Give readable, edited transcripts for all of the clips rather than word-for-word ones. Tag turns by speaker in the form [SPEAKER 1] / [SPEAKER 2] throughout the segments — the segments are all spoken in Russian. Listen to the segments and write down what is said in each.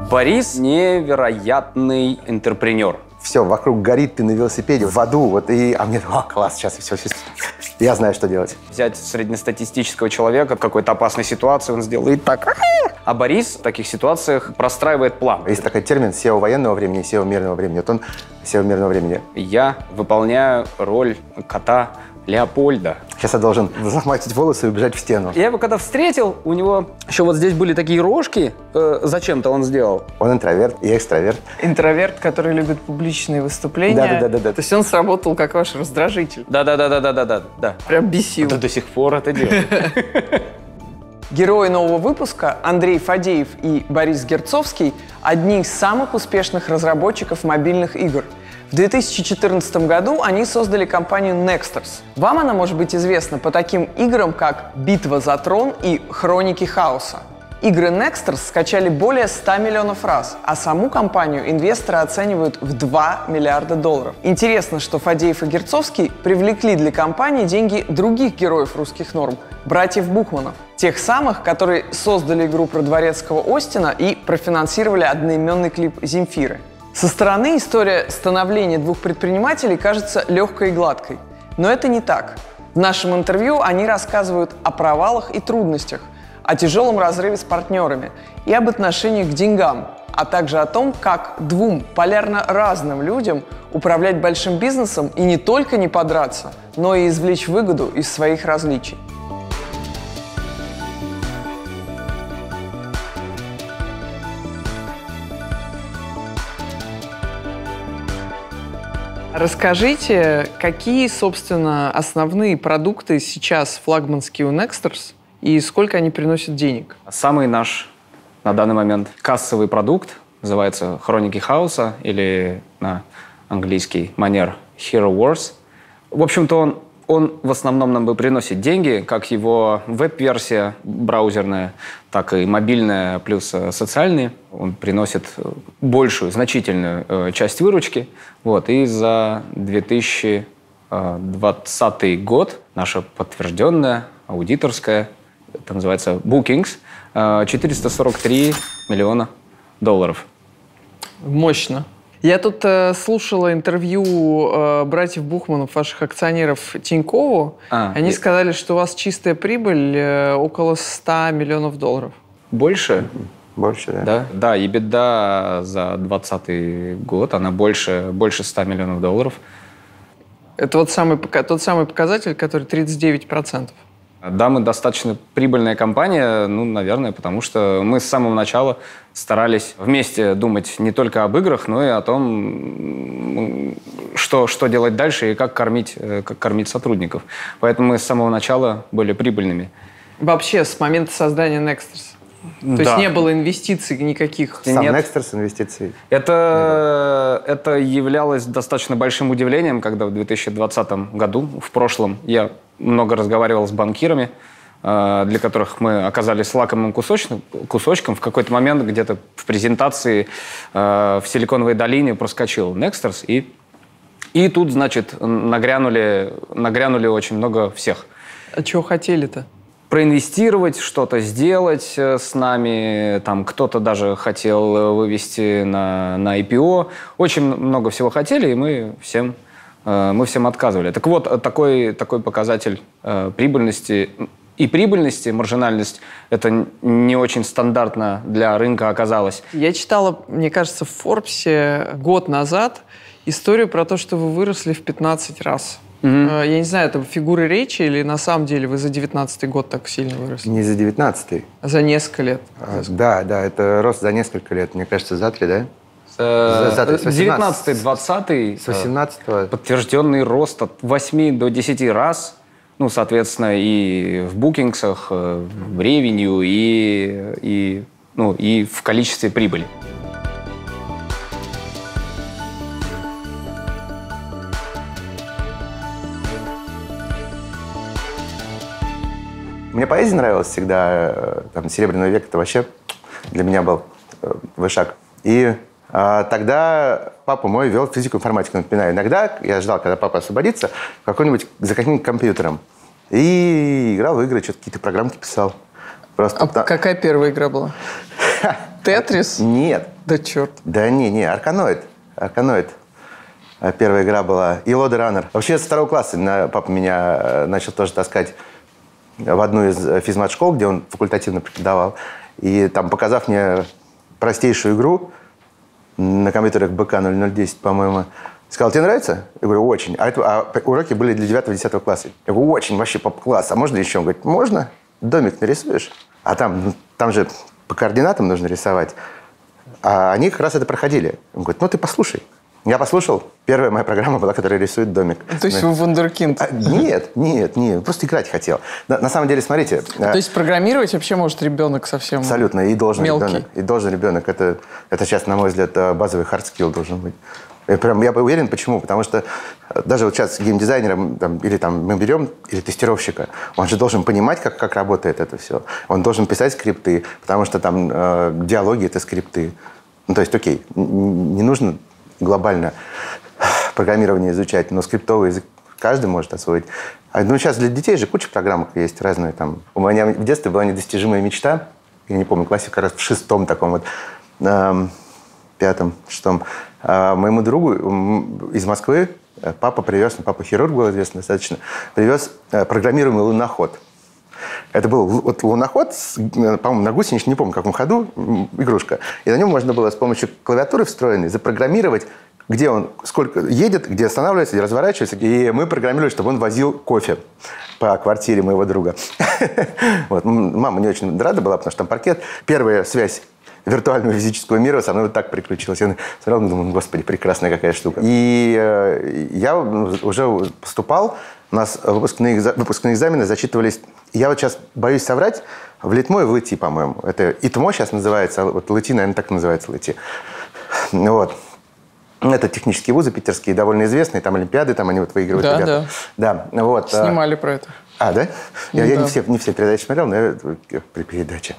[SPEAKER 1] Борис невероятный интерпренер.
[SPEAKER 2] Все, вокруг горит, ты на велосипеде, в аду, вот, а мне, класс, сейчас все, я знаю, что делать.
[SPEAKER 1] Взять среднестатистического человека в какой-то опасной ситуации, он сделает так. А Борис в таких ситуациях простраивает план.
[SPEAKER 2] Есть такой термин SEO военного времени и SEO мирного времени. Вот он SEO мирного времени.
[SPEAKER 1] Я выполняю роль кота Леопольда.
[SPEAKER 2] Сейчас я должен захватить волосы и убежать в стену.
[SPEAKER 1] Я его когда встретил, у него еще вот здесь были такие рожки, зачем-то он сделал.
[SPEAKER 2] Он интроверт, я экстраверт.
[SPEAKER 3] Интроверт, который любит публичные выступления.
[SPEAKER 2] Да.
[SPEAKER 3] То есть он сработал как ваш раздражитель.
[SPEAKER 1] Да.
[SPEAKER 3] Прям бесил.
[SPEAKER 1] Это до сих пор это делает.
[SPEAKER 3] Герои нового выпуска Андрей Фадеев и Борис Герцовский – одни из самых успешных разработчиков мобильных игр. В 2014 году они создали компанию Nexters. Вам она может быть известна по таким играм, как «Битва за трон» и «Хроники хаоса». Игры Nexters скачали более 100 миллионов раз, а саму компанию инвесторы оценивают в $2 миллиарда. Интересно, что Фадеев и Герцовский привлекли для компании деньги других героев русских норм – братьев Бухманов. Тех самых, которые создали игру про дворецкого Остина и профинансировали одноименный клип «Земфиры». Со стороны история становления двух предпринимателей кажется легкой и гладкой. Но это не так. В нашем интервью они рассказывают о провалах и трудностях, о тяжелом разрыве с партнерами и об отношении к деньгам, а также о том, как двум полярно разным людям управлять большим бизнесом и не только не подраться, но и извлечь выгоду из своих различий. Расскажите, какие, собственно, основные продукты сейчас флагманские у Nexters и сколько они приносят денег?
[SPEAKER 1] Самый наш на данный момент кассовый продукт называется «Хроники хаоса» или на английский манер «Hero Wars». В общем-то, он в основном нам и приносит деньги, как его веб-версия браузерная, так и мобильная плюс социальные. Он приносит большую, значительную часть выручки. Вот. И за 2020 год наша подтвержденная аудиторская, это называется Bookings, $443 миллиона.
[SPEAKER 3] Мощно. Я тут слушала интервью братьев Бухманов, ваших акционеров, Тинькову. Они сказали, что у вас чистая прибыль около $100 миллионов.
[SPEAKER 1] Больше?
[SPEAKER 2] Больше, да.
[SPEAKER 1] Да, EBITDA за 2020 год, она больше $100 миллионов.
[SPEAKER 3] Это вот тот самый показатель, который 39%.
[SPEAKER 1] Да, мы достаточно прибыльная компания, наверное, потому что мы с самого начала старались вместе думать не только об играх, но и о том, что делать дальше и как кормить сотрудников. Поэтому мы с самого начала были прибыльными.
[SPEAKER 3] Вообще, с момента создания Nexters? То есть не было инвестиций никаких?
[SPEAKER 2] Сам Nexters инвестиций?
[SPEAKER 1] Это являлось достаточно большим удивлением, когда в 2020 году, в прошлом, я много разговаривал с банкирами, для которых мы оказались лакомым кусочком. В какой-то момент где-то в презентации в Силиконовой долине проскочил Nexters, и тут, значит, нагрянули очень много всех.
[SPEAKER 3] А чего хотели-то?
[SPEAKER 1] Проинвестировать, что-то сделать с нами. Там кто-то даже хотел вывести на IPO. Очень много всего хотели, и мы всем отказывали. Так вот, такой показатель прибыльности, маржинальность, это не очень стандартно для рынка оказалось.
[SPEAKER 3] Я читала, мне кажется, в Форбсе год назад историю про то, что вы выросли в 15 раз. Я не знаю, это фигуры речи или на самом деле вы за 19-й год так сильно выросли?
[SPEAKER 2] Не за 19-й.
[SPEAKER 3] А за несколько лет?
[SPEAKER 2] Да, это рост за несколько лет. Мне кажется, за 3, да?
[SPEAKER 1] 19-й, 20-й.
[SPEAKER 2] С 18-го.
[SPEAKER 1] Подтвержденный рост от 8 до 10 раз. Соответственно, и в букингсах, в ревенью, и в количестве прибыли.
[SPEAKER 2] Мне поэзия нравилась всегда. Там, «Серебряный век» — это вообще для меня был вышаг. И тогда папа мой вел физику, информатику. Напоминаю, иногда я ждал, когда папа освободится, за каким-нибудь компьютером. И играл в игры, что-то какие-то программки писал.
[SPEAKER 3] Просто какая первая игра была? Тетрис?
[SPEAKER 2] Нет.
[SPEAKER 3] Да черт.
[SPEAKER 2] Да не, Арканоид. Первая игра была. И Load Runner. Вообще, с 2 класса папа меня начал тоже таскать в одну из физмат-школ, где он факультативно преподавал. И там, показав мне простейшую игру на компьютерах БК-0010, по-моему, сказал: тебе нравится? Я говорю: очень. А уроки были для 9-10 класса. Я говорю: очень, вообще поп-класс. А можно еще? Он говорит: можно. Домик нарисуешь? А там же по координатам нужно рисовать. А они как раз это проходили. Он говорит: ну ты послушай. Я послушал. Первая моя программа была, которая рисует домик.
[SPEAKER 3] То есть вы вундеркинд?
[SPEAKER 2] Нет. Просто играть хотел. На самом деле, смотрите.
[SPEAKER 3] То есть программировать вообще может ребенок совсем
[SPEAKER 2] абсолютно. И должен
[SPEAKER 3] мелкий.
[SPEAKER 2] ребенок. И должен ребенок. Это сейчас, на мой взгляд, базовый hard-skill должен быть. Я уверен, почему. Потому что даже вот сейчас геймдизайнера мы берем, или тестировщика, он же должен понимать, как работает это все. Он должен писать скрипты, потому что там диалоги — это скрипты. Ну, то есть, окей, не нужно глобально программирование изучать, но скриптовый язык каждый может освоить. Сейчас для детей же куча программок есть разные. Там. У меня в детстве была недостижимая мечта, я не помню, классе как раз в 6-м таком вот, 5-м, 6-м. Моему другу из Москвы папа хирург был известный достаточно, привез программируемый луноход. Это был вот луноход, по-моему, на гусеничном, не помню, в каком ходу, игрушка. И на нем можно было с помощью клавиатуры встроенной запрограммировать, где он сколько едет, где останавливается, где разворачивается. И мы программировали, чтобы он возил кофе по квартире моего друга. Мама не очень рада была, потому что там паркет. Первая связь виртуального физического мира со мной вот так приключилась. Я смотрел и думал: господи, прекрасная какая штука. И я уже поступал. У нас выпускные экзамены зачитывались. Я вот сейчас боюсь соврать. В ЛИТМО и в ЛИТИ, по-моему. Это ИТМО сейчас называется, вот ЛИТИ, наверное, так называется ЛИТИ. Вот. Это технические вузы питерские, довольно известные. Там олимпиады, там они вот выигрывают.
[SPEAKER 3] Да,
[SPEAKER 2] ребята. Да. Вот.
[SPEAKER 3] Снимали про это.
[SPEAKER 2] А, да? Я не все передачи смотрел, но я передача.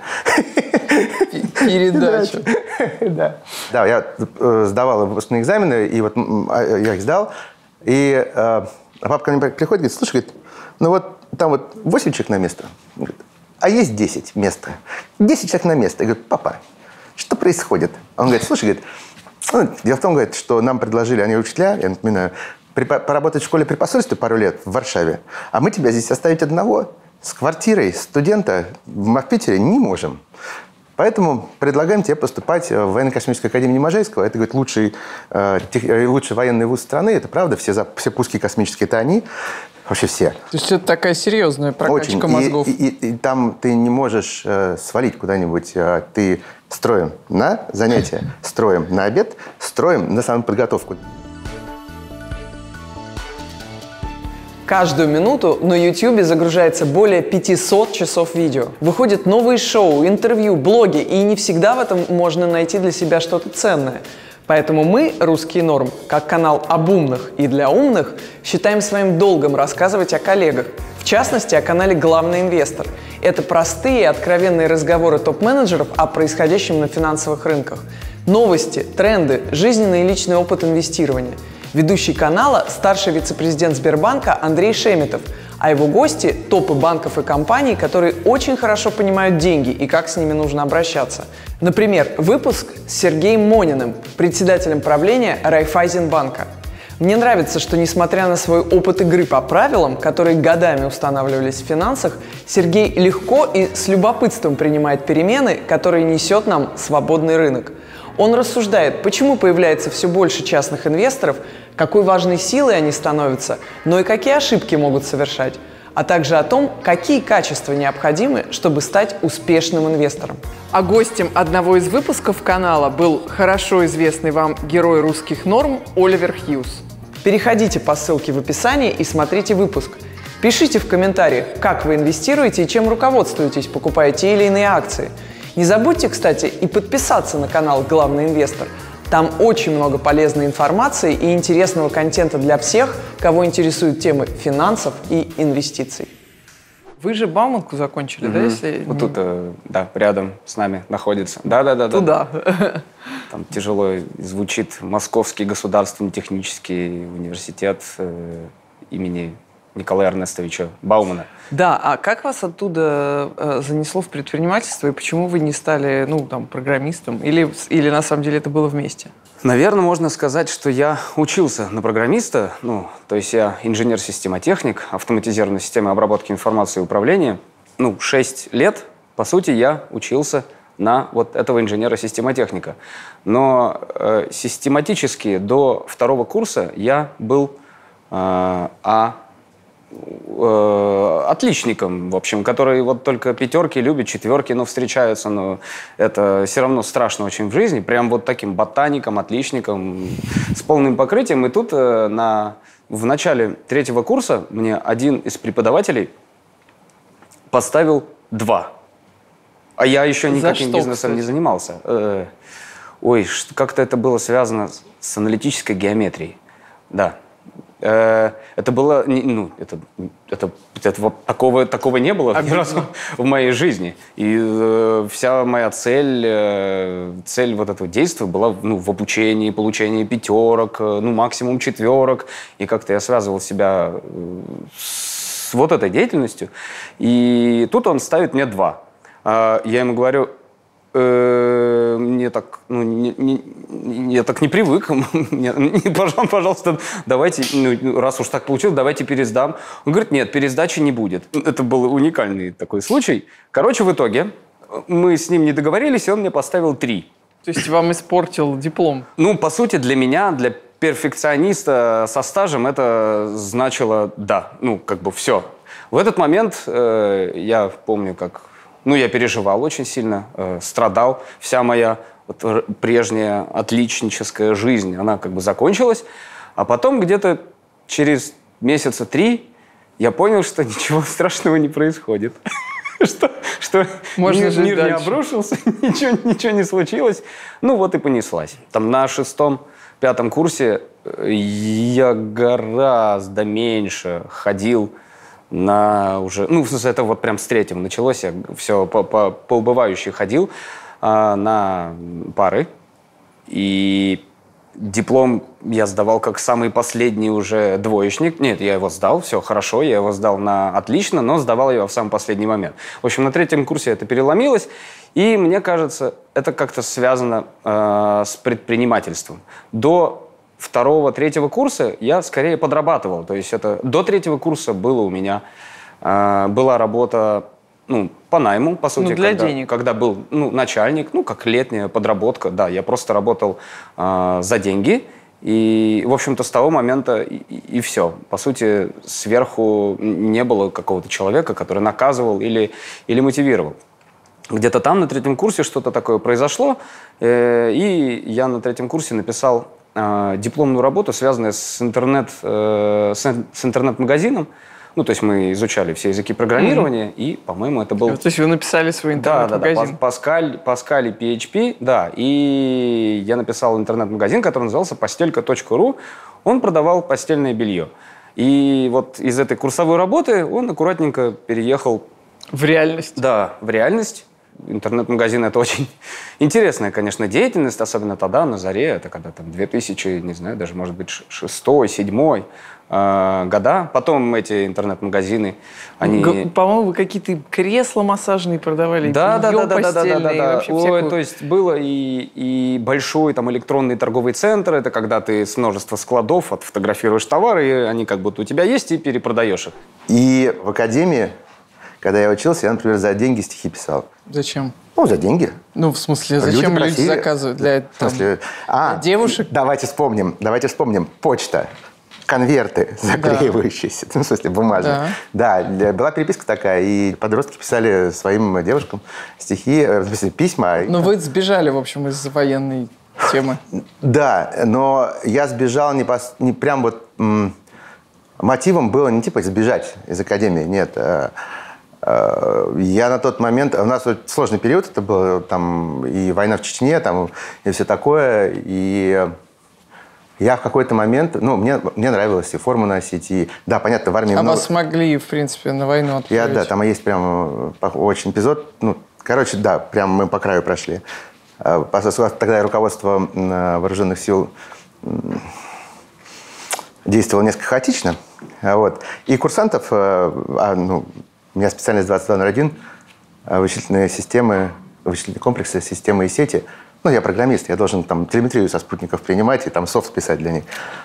[SPEAKER 3] Передача.
[SPEAKER 2] Да, я сдавал выпускные экзамены, и вот я их сдал. И папа ко мне приходит и говорит: слушай, говорит, ну вот там вот 8 человек на место, говорит, а есть 10 места. 10 человек на место. Я говорю: папа, что происходит? Он говорит: слушай, говорит, дело в том, говорит, что нам предложили, они учителя, я напоминаю, поработать в школе при посольстве пару лет в Варшаве, а мы тебя здесь оставить одного с квартирой студента в Питере не можем. Поэтому предлагаем тебе поступать в военно-космическую академию Можайского. Это, говорит, лучший военный вуз страны. Это правда. Все пуски космические — это они. Вообще все.
[SPEAKER 3] То есть это такая серьезная прокачка мозгов.
[SPEAKER 2] И там ты не можешь свалить куда-нибудь. Ты строим на занятия, строим на обед, строим на самоподготовку.
[SPEAKER 3] Каждую минуту на YouTube загружается более 500 часов видео. Выходят новые шоу, интервью, блоги, и не всегда в этом можно найти для себя что-то ценное. Поэтому мы, «Русский норм», как канал об умных и для умных, считаем своим долгом рассказывать о коллегах. В частности, о канале «Главный инвестор». Это простые и откровенные разговоры топ-менеджеров о происходящем на финансовых рынках. Новости, тренды, жизненный и личный опыт инвестирования. Ведущий канала – старший вице-президент Сбербанка Андрей Шеметов, а его гости – топы банков и компаний, которые очень хорошо понимают деньги и как с ними нужно обращаться. Например, выпуск с Сергеем Мониным, председателем правления Райффайзенбанка. Мне нравится, что, несмотря на свой опыт игры по правилам, которые годами устанавливались в финансах, Сергей легко и с любопытством принимает перемены, которые несет нам свободный рынок. Он рассуждает, почему появляется все больше частных инвесторов, какой важной силой они становятся, но и какие ошибки могут совершать, а также о том, какие качества необходимы, чтобы стать успешным инвестором. А гостем одного из выпусков канала был хорошо известный вам герой русских норм Оливер Хьюз. Переходите по ссылке в описании и смотрите выпуск. Пишите в комментариях, как вы инвестируете и чем руководствуетесь, покупая те или иные акции. Не забудьте, кстати, и подписаться на канал «Главный инвестор». Там очень много полезной информации и интересного контента для всех, кого интересуют темы финансов и инвестиций. Вы же Бауманку закончили, да? Если...
[SPEAKER 1] Вот тут, да, рядом с нами находится. Да.
[SPEAKER 3] Туда.
[SPEAKER 1] Там тяжело звучит Московский государственный технический университет имени Николая Эрнестовича Баумана.
[SPEAKER 3] Да, а как вас оттуда занесло в предпринимательство, и почему вы не стали, ну, там, программистом? Или на самом деле это было вместе?
[SPEAKER 1] Наверное, можно сказать, что я учился на программиста, ну, то есть я инженер-системотехник, автоматизированной системы обработки информации и управления. 6 лет, по сути, я учился на вот этого инженера-системотехника. Но систематически до 2-го курса я был отличником, в общем, который вот только 5 любит, 4, но встречаются, но это все равно страшно очень в жизни, прям вот таким ботаником, отличником, с полным покрытием. И тут в начале 3-го курса мне один из преподавателей поставил 2. А я еще никаким бизнесом не занимался. Как-то это было связано с аналитической геометрией. Да. Это было, такого не было ни разу в моей жизни. И вся моя цель вот этого действия была в обучении, получении 5, максимум 4. И как-то я связывал себя с вот этой деятельностью. И тут он ставит мне 2. Я ему говорю, я так не привык. Пожалуйста, давайте, раз уж так получилось, давайте пересдам. Он говорит, нет, пересдачи не будет. Это был уникальный такой случай. Короче, в итоге мы с ним не договорились, и он мне поставил 3.
[SPEAKER 3] То есть вам испортил диплом?
[SPEAKER 1] По сути, для меня, для перфекциониста со стажем, это значило да, все. В этот момент я помню, как... я переживал очень сильно, страдал. Вся моя прежняя отличническая жизнь, она как бы закончилась. А потом где-то через месяца 3 я понял, что ничего страшного не происходит. Что мир не обрушился, ничего не случилось. И понеслась. Там на 6-5 курсе я гораздо меньше ходил на уже... это вот прям с 3-го началось. Я все по убывающей ходил на пары. И диплом я сдавал как самый последний уже двоечник. Нет, я его сдал, все хорошо, я его сдал на отлично, но сдавал его в самый последний момент. В общем, на 3-м курсе это переломилось. И мне кажется, это как-то связано с предпринимательством. До 2-3 курса я скорее подрабатывал. То есть это до 3-го курса было у меня была работа по найму, по сути.
[SPEAKER 3] Для денег.
[SPEAKER 1] Когда был начальник, как летняя подработка. Да, я просто работал за деньги. И, в общем-то, с того момента и все. По сути, сверху не было какого-то человека, который наказывал или мотивировал. Где-то там на 3-м курсе что-то такое произошло. И я на 3-м курсе написал дипломную работу, связанную с интернет-магазином. То есть мы изучали все языки программирования, и, по-моему, это был...
[SPEAKER 3] То есть вы написали свой интернет-магазин?
[SPEAKER 1] Да, Pascal и PHP, да. И я написал интернет-магазин, который назывался постелька.ру. Он продавал постельное белье. И вот из этой курсовой работы он аккуратненько переехал...
[SPEAKER 3] В реальность? Да,
[SPEAKER 1] в реальность. Интернет-магазин – это очень интересная, конечно, деятельность, особенно тогда, на заре, это когда там 2000, не знаю, даже, может быть, 6-7 года. Потом эти интернет-магазины, они...
[SPEAKER 3] По-моему, вы какие-то кресла массажные продавали,
[SPEAKER 1] да.
[SPEAKER 3] Ой,
[SPEAKER 1] то есть было и большой там электронный торговый центр, это когда ты с множества складов отфотографируешь товары, и они как будто у тебя есть, и перепродаешь их.
[SPEAKER 2] И в академии, когда я учился, я, например, за деньги стихи писал.
[SPEAKER 3] Зачем?
[SPEAKER 2] За деньги.
[SPEAKER 3] В смысле, зачем люди заказывают? Для девушек?
[SPEAKER 2] Давайте вспомним. Почта. Конверты заклеивающиеся, в смысле бумажные. Да, была переписка такая, и подростки писали своим девушкам стихи, в смысле письма.
[SPEAKER 3] Вы сбежали, в общем, из военной темы. Да,
[SPEAKER 2] но я сбежал не прям вот... Мотивом было не типа сбежать из академии, нет. Я на тот момент... У нас вот сложный период, это был там и война в Чечне, там, и все такое, и... Я в какой-то момент, мне нравилось и форму носить, и, да, понятно, в армии много...
[SPEAKER 3] вас могли, в принципе, на войну отправить?
[SPEAKER 2] Да, там есть прям очень эпизод, да, прям мы по краю прошли. Тогда руководство вооруженных сил действовал несколько хаотично. Вот. И курсантов, у меня специальность 2201, вычислительные системы, вычислительные комплексы, системы и сети. Ну, я программист, я должен там телеметрию со спутников принимать и там софт писать для них.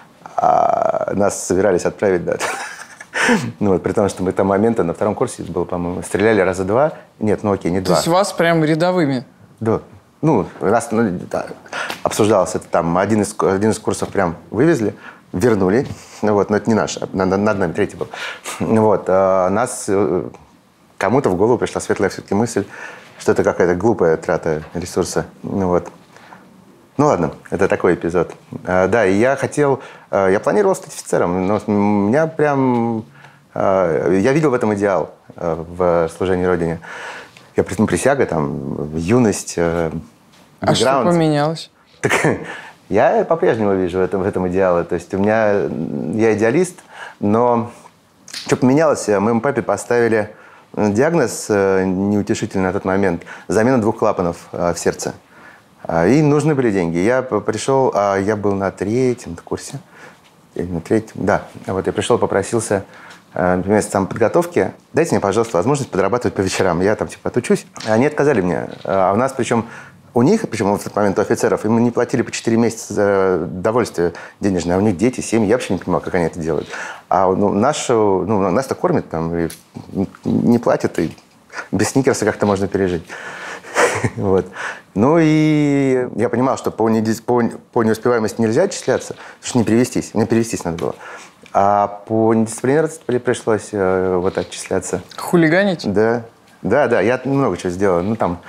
[SPEAKER 2] А нас собирались отправить, да. Ну, вот, при том, что мы там моменты на втором курсе было, по-моему, стреляли раза 2. Нет, ну окей, не 2.
[SPEAKER 3] То есть вас прям рядовыми?
[SPEAKER 2] Да. Ну, раз да, обсуждалось это там, один из курсов прям вывезли, вернули. Ну, вот, но это не наш, над нами третий был. Вот, нас кому-то в голову пришла светлая все-таки мысль, что это какая-то глупая трата ресурса. Ну, вот. Ну ладно, это такой эпизод. Да, и я планировал стать офицером, но у меня прям, я видел в этом идеал в служении Родине. Я присяга, там, юность, бэкграунд.
[SPEAKER 3] А что поменялось?
[SPEAKER 2] Так, я по-прежнему вижу в этом идеалы. То есть я идеалист, но что поменялось? Моему папе поставили диагноз неутешительный на тот момент. Замена 2 клапанов в сердце. И нужны были деньги. Я пришел, я был на 3-м курсе. На 3-м, да. Вот я пришел, попросился, например, там подготовки. Дайте мне, пожалуйста, возможность подрабатывать по вечерам. Я там типа отучусь. Они отказали мне. А у нас, причем, в этот момент у офицеров, им не платили по 4 месяца за довольствие денежное. А у них дети, семьи. Я вообще не понимаю, как они это делают. А нас-то кормят там, и не платят, и без сникерса как-то можно пережить. Вот. Ну и я понимал, что по неуспеваемости нельзя отчисляться, потому что не перевестись. Мне перевестись надо было. А по недисциплинированности пришлось вот отчисляться.
[SPEAKER 3] Хулиганить?
[SPEAKER 2] Да. Да, я много чего сделал. Ну, там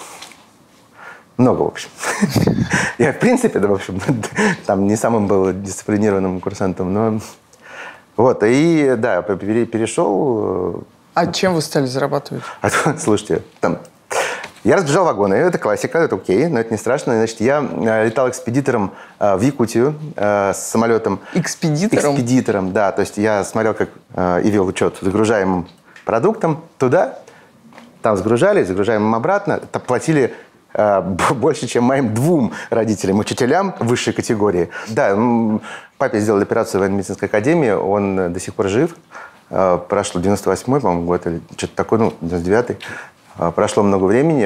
[SPEAKER 2] много, в общем. Я, в принципе, да, в общем, там не самым был дисциплинированным курсантом, но... Вот, и, да, перешел...
[SPEAKER 3] А чем вы стали зарабатывать?
[SPEAKER 2] Слушайте, там... Я разбежал вагоны, это классика, это окей, но это не страшно. Значит, я летал экспедитором в Якутию с самолетом.
[SPEAKER 3] Экспедитором?
[SPEAKER 2] Экспедитором, да. То есть я смотрел, как и вел учет загружаемым продуктом туда, там загружаем им обратно, платили больше, чем моим 2 родителям, учителям высшей категории. Да, папе сделали операцию в военно-медицинской академии, он до сих пор жив. Прошло 98-й, по-моему, год, или что-то такое, 99-й. Прошло много времени,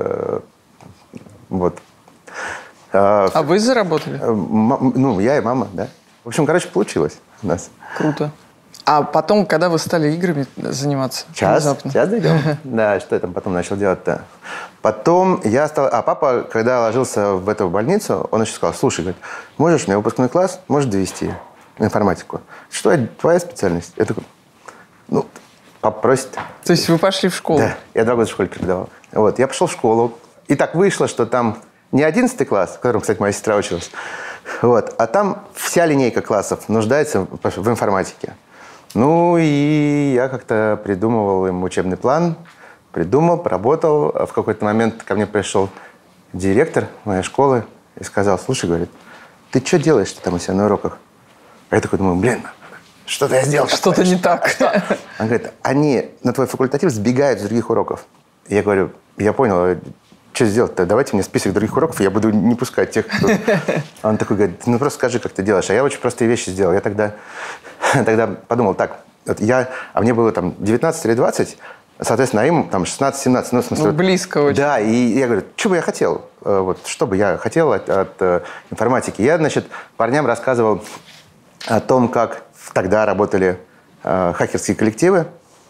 [SPEAKER 2] вот.
[SPEAKER 3] А вы заработали?
[SPEAKER 2] Я и мама, да. В общем, получилось у нас.
[SPEAKER 3] Круто. А потом, когда вы стали играми заниматься?
[SPEAKER 2] Сейчас дойдем. Да, что я там потом начал делать-то? Потом я стал... папа, когда ложился в эту больницу, он еще сказал: слушай, говорит, можешь мне выпускной класс, можешь довести информатику? Что твоя специальность? Я такой, папа просит.
[SPEAKER 3] То есть вы пошли в школу?
[SPEAKER 2] Да, я 2 года в школе преподавал. Вот, я пошел в школу. И так вышло, что там не 11 класс, в котором, кстати, моя сестра училась, вот, а там вся линейка классов нуждается в информатике. Ну, и я как-то придумывал им учебный план, поработал. В какой-то момент ко мне пришел директор моей школы и сказал: слушай, говорит, ты что делаешь-то там у себя на уроках? А я такой думаю, что-то я сделал.
[SPEAKER 3] Что-то не так.
[SPEAKER 2] Он говорит: они на твой факультатив сбегают с других уроков. Я говорю: я понял, что сделать-то? Давайте мне список других уроков, и я буду не пускать тех, кто... Он такой говорит: просто скажи, как ты делаешь. А я очень простые вещи сделал. Я тогда подумал, так, мне было там 19 или 20, соответственно, а им там 16-17. Ну, в смысле,
[SPEAKER 3] близко очень.
[SPEAKER 2] Да, и я говорю: что бы я хотел? Что бы я хотел от информатики? Я, парням рассказывал о том, как тогда работали хакерские коллективы,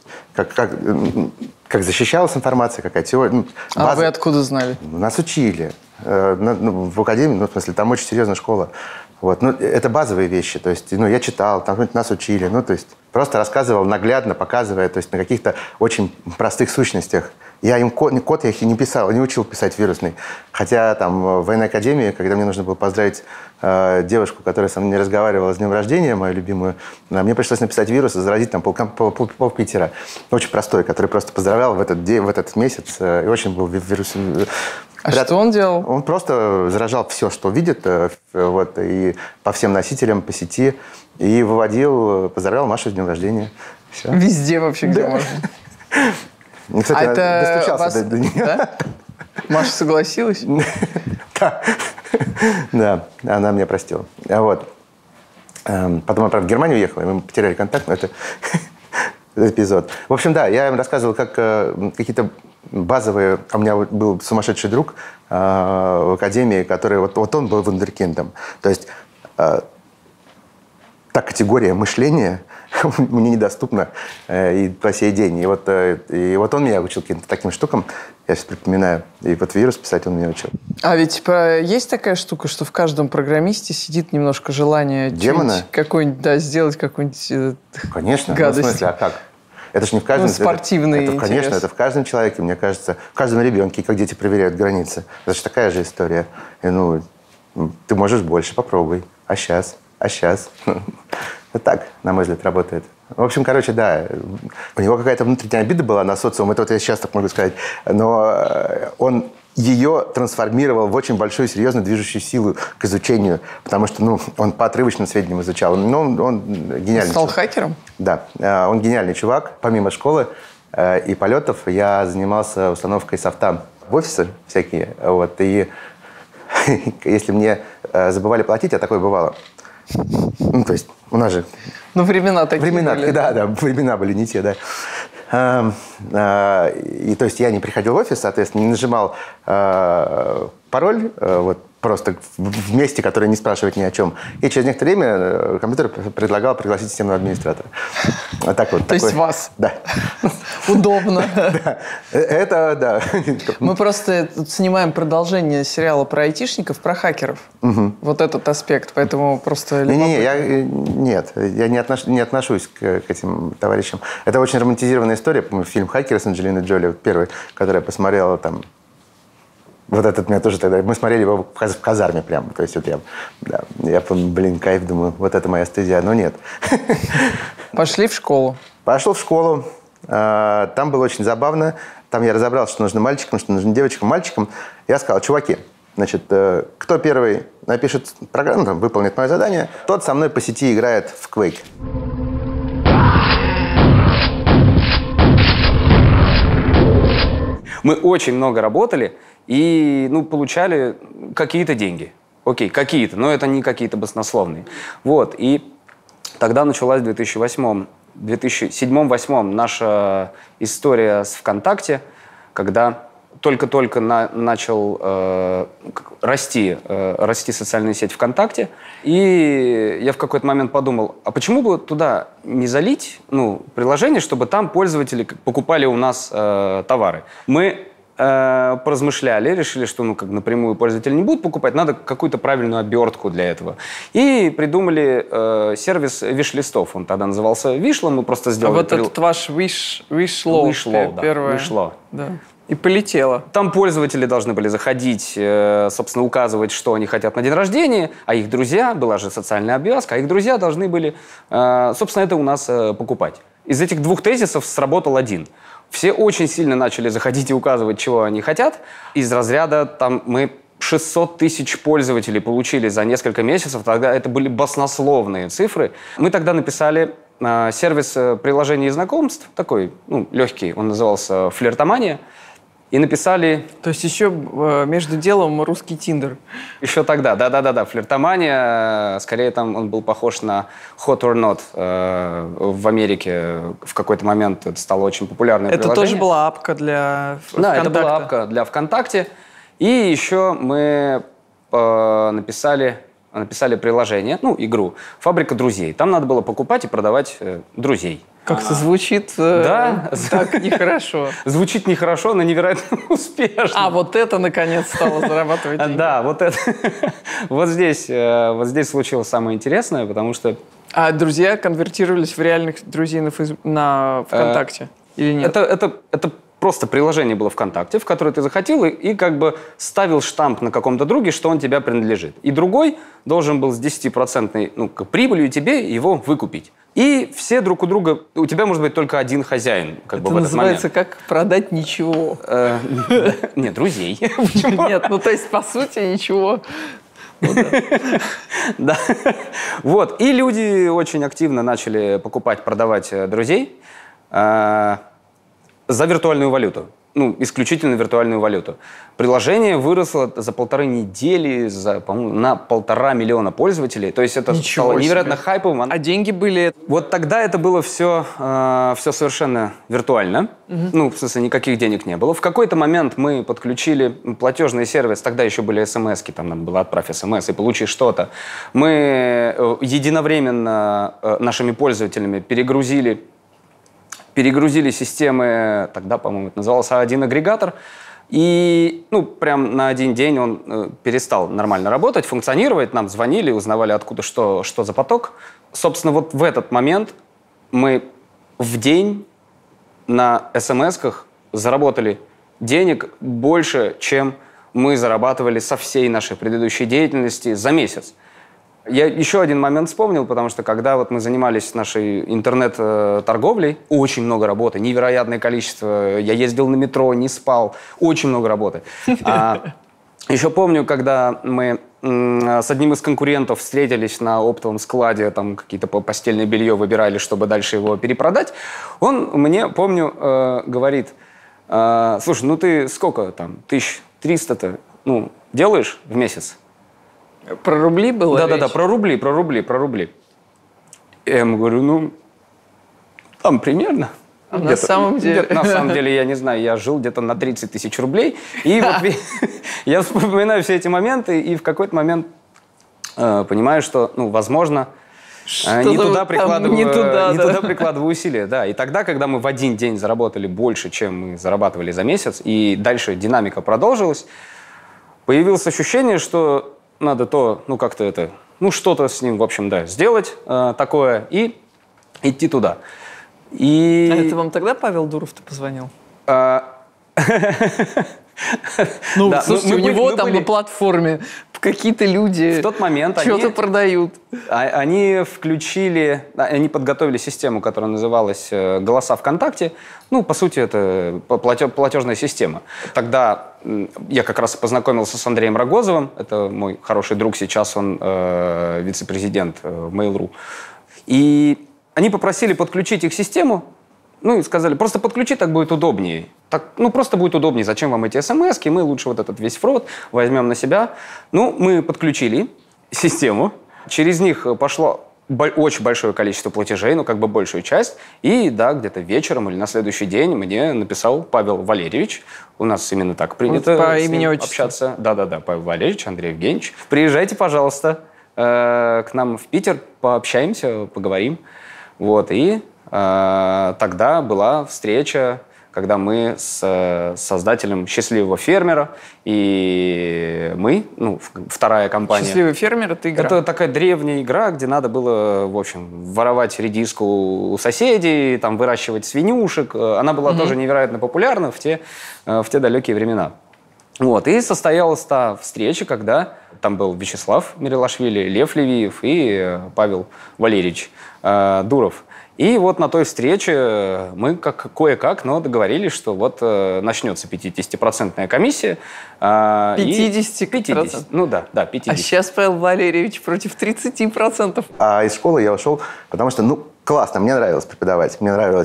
[SPEAKER 2] как защищалась информация, какая теория.
[SPEAKER 3] А вы откуда знали?
[SPEAKER 2] Нас учили. В академии, в смысле, там очень серьезная школа. Вот. Это базовые вещи. То есть, я читал, там нас учили. То есть, просто рассказывал наглядно, показывая, то есть, на каких-то очень простых сущностях. Я им код я их и не писал, не учил писать вирусный. Хотя там в военной академии, когда мне нужно было поздравить девушку, которая со мной не разговаривала, с днем рождения, мою любимую, мне пришлось написать вирус и заразить там пол Питера. Очень простой, который просто поздравлял в этот месяц. И очень был вирус.
[SPEAKER 3] Что он делал?
[SPEAKER 2] Он просто заражал все, что видит, и по всем носителям, по сети, и поздравлял Машу с днем рождения. Все.
[SPEAKER 3] Везде вообще, где можно.
[SPEAKER 2] Кстати, достучался до нее.
[SPEAKER 3] Да? Маша согласилась?
[SPEAKER 2] Да, она меня простила. Потом я, правда, в Германию уехал, и мы потеряли контакт, но это эпизод. В общем, да, я им рассказывал, как какие-то базовые... У меня был сумасшедший друг в академии, который... Вот он был вундеркиндом. То есть та категория мышления мне недоступна и по сей день. И вот он меня учил каким-то таким штукам, я сейчас припоминаю. И вот вирус писать он меня учил.
[SPEAKER 3] А ведь есть такая штука, что в каждом программисте сидит немножко желание...
[SPEAKER 2] Демона?
[SPEAKER 3] Какой-нибудь, да, сделать какую-нибудь
[SPEAKER 2] Конечно.
[SPEAKER 3] гадость.
[SPEAKER 2] Ну, в смысле, а как? Это же не в каждом...
[SPEAKER 3] Спортивный интерес.
[SPEAKER 2] Конечно, это в каждом человеке, мне кажется. В каждом ребенке, как дети проверяют границы. Это же такая же история. И, ты можешь больше, попробуй. А сейчас? Вот так, на мой взгляд, работает. В общем, короче, да, у него какая-то внутренняя обида была на социум, это вот я сейчас так могу сказать, но он ее трансформировал в очень большую, серьезную движущую силу к изучению, потому что, он по отрывочным сведениям изучал. Но он гениальный.
[SPEAKER 3] Стал
[SPEAKER 2] чувак.
[SPEAKER 3] хакером?
[SPEAKER 2] Да, он гениальный чувак. Помимо школы и полетов, я занимался установкой софта в офисы всякие. Вот, и если мне забывали платить, а такое бывало, то есть у нас же...
[SPEAKER 3] времена такие были.
[SPEAKER 2] Да, времена были не те, да. И то есть я не приходил в офис, соответственно, не нажимал пароль, просто в месте, которое не спрашивает ни о чем. И через некоторое время компьютер предлагал пригласить системного администратора. Вот так вот.
[SPEAKER 3] То есть вас?
[SPEAKER 2] Да.
[SPEAKER 3] Удобно.
[SPEAKER 2] Да. Это, да.
[SPEAKER 3] Мы просто тут снимаем продолжение сериала про айтишников, про хакеров. Вот этот аспект, поэтому просто...
[SPEAKER 2] Нет, я не отношусь к этим товарищам. Это очень романтизированная история. По-моему, фильм «Хакеры» с Анджелиной Джоли, первый, который я посмотрел там. Вот этот меня тоже тогда... Мы смотрели его в казарме прямо. То есть я помню, кайф, думаю, вот это моя стезя. Но нет.
[SPEAKER 3] Пошли в школу.
[SPEAKER 2] Пошел в школу. Там было очень забавно. Там я разобрался, что нужно мальчикам, что нужно девочкам, мальчикам. Я сказал, чуваки, значит, кто первый напишет программу, выполнит мое задание, тот со мной по сети играет в Quake.
[SPEAKER 1] Мы очень много работали и получали какие-то деньги. Окей, какие-то, но это не какие-то баснословные. Вот, и тогда началась в 2007-2008 наша история с ВКонтакте, когда только-только начал расти социальная сеть ВКонтакте. И я в какой-то момент подумал, а почему бы туда не залить приложение, чтобы там пользователи покупали у нас товары? Мы поразмышляли, решили, что напрямую пользователи не будут покупать, надо какую-то правильную обертку для этого. И придумали сервис виш-листов. Он тогда назывался Wishlo, мы просто сделали...
[SPEAKER 3] А вот этот ваш Wishlo,
[SPEAKER 1] да,
[SPEAKER 3] первое.
[SPEAKER 1] Wishlo.
[SPEAKER 3] Да. И полетело.
[SPEAKER 1] Там пользователи должны были заходить, собственно, указывать, что они хотят на день рождения, а их друзья, была же социальная обвязка, а их друзья должны были, собственно, это у нас покупать. Из этих двух тезисов сработал один. Все очень сильно начали заходить и указывать, чего они хотят. Из разряда мы 600 тысяч пользователей получили за несколько месяцев. Тогда это были баснословные цифры. Мы тогда написали сервис приложений и знакомств, такой, легкий, он назывался «Флиртомания». И написали...
[SPEAKER 3] То есть еще между делом русский Тиндер.
[SPEAKER 1] Еще тогда, да-да-да, «Флиртомания». Скорее, там он был похож на «Hot or Not». В Америке в какой-то момент это стало очень популярное приложение.
[SPEAKER 3] Это тоже была апка для ВКонтакте?
[SPEAKER 1] Да, это была апка для ВКонтакте. И еще мы написали приложение, игру «Фабрика друзей». Там надо было покупать и продавать друзей.
[SPEAKER 3] Как-то звучит
[SPEAKER 1] да?
[SPEAKER 3] так нехорошо.
[SPEAKER 1] Звучит нехорошо, но невероятно успешно.
[SPEAKER 3] А вот это, наконец, стало зарабатывать деньги.
[SPEAKER 1] Да, вот это. Вот здесь случилось самое интересное, потому что...
[SPEAKER 3] А друзья конвертировались в реальных друзей на ВКонтакте? Или нет?
[SPEAKER 1] Это просто приложение было ВКонтакте, в которое ты заходил и ставил штамп на каком-то друге, что он тебе принадлежит. И другой должен был с 10% прибылью тебе его выкупить. И все друг у друга... У тебя может быть только один хозяин в этот момент.
[SPEAKER 3] Это называется «Как продать ничего».
[SPEAKER 1] Нет, друзей.
[SPEAKER 3] Нет, то есть, по сути, ничего.
[SPEAKER 1] Да. Вот. И люди очень активно начали покупать, продавать друзей за виртуальную валюту. исключительно виртуальную валюту. Приложение выросло за 1,5 недели, по-моему, на 1,5 миллиона пользователей. То есть это стало невероятно хайповым.
[SPEAKER 3] А деньги были?
[SPEAKER 1] Вот тогда это было все совершенно виртуально. В смысле, никаких денег не было. В какой-то момент мы подключили платежный сервис. Тогда еще были смс-ки, там надо было отправь смс и получи что-то. Мы единовременно нашими пользователями перегрузили системы, тогда, по-моему, это назывался один агрегатор, и, прям на один день он перестал нормально работать, функционировать, нам звонили, узнавали, откуда, что за поток. Собственно, вот в этот момент мы в день на смс-ках заработали денег больше, чем мы зарабатывали со всей нашей предыдущей деятельности за месяц. Я еще один момент вспомнил, потому что когда вот мы занимались нашей интернет-торговлей, очень много работы, невероятное количество. Я ездил на метро, не спал, очень много работы. Еще помню, когда мы с одним из конкурентов встретились на оптовом складе, там какие-то постельное белье выбирали, чтобы дальше его перепродать, он мне, помню, говорит: слушай, ты сколько там, 1300-то, делаешь в месяц?
[SPEAKER 3] Про рубли было?
[SPEAKER 1] Да-да-да, про рубли. Я ему говорю, там примерно.
[SPEAKER 3] На самом деле?
[SPEAKER 1] На самом деле, я не знаю, я жил где-то на 30 тысяч рублей. И вот я вспоминаю все эти моменты, и в какой-то момент понимаю, что, возможно, не туда прикладываю усилия. Да. И тогда, когда мы в один день заработали больше, чем мы зарабатывали за месяц, и дальше динамика продолжилась, появилось ощущение, что надо как-то это, что-то с ним, в общем, сделать такое и идти туда. И...
[SPEAKER 3] А это вам тогда Павел Дуров-то позвонил? Слушайте, у него там на платформе какие-то люди
[SPEAKER 1] в тот момент
[SPEAKER 3] что-то продают.
[SPEAKER 1] Они подготовили систему, которая называлась «Голоса ВКонтакте». По сути, это платежная система. Тогда я как раз познакомился с Андреем Рогозовым. Это мой хороший друг, сейчас он вице-президент Mail.ru. И они попросили подключить их систему. И сказали, просто подключи, так будет удобнее. Просто будет удобнее. Зачем вам эти смс-ки? Мы лучше вот этот весь фрод возьмем на себя. Мы подключили систему. Через них пошло очень большое количество платежей, большую часть. И где-то вечером или на следующий день мне написал Павел Валерьевич. У нас именно так принято
[SPEAKER 3] по
[SPEAKER 1] с ним
[SPEAKER 3] имени-отчеству.
[SPEAKER 1] Общаться. Да-да-да, Павел Валерьевич, Андрей Евгеньевич. Приезжайте, пожалуйста, к нам в Питер, пообщаемся, поговорим. И тогда была встреча, когда мы с создателем «Счастливого фермера», и мы, вторая компания.
[SPEAKER 3] «Счастливый фермер» — это игра?
[SPEAKER 1] Это такая древняя игра, где надо было, в общем, воровать редиску у соседей, там, выращивать свинюшек. Она была тоже невероятно популярна в те далекие времена. И состоялась та встреча, когда там был Вячеслав Мирилашвили, Лев Левиев и Павел Валерьевич Дуров. И на той встрече мы кое-как, но договорились, что начнется 50% комиссия.
[SPEAKER 3] 50%?
[SPEAKER 1] 50. 50.
[SPEAKER 3] А сейчас Павел Валерьевич против 30%.
[SPEAKER 2] А из школы я ушел, потому что, классно, мне нравилось преподавать.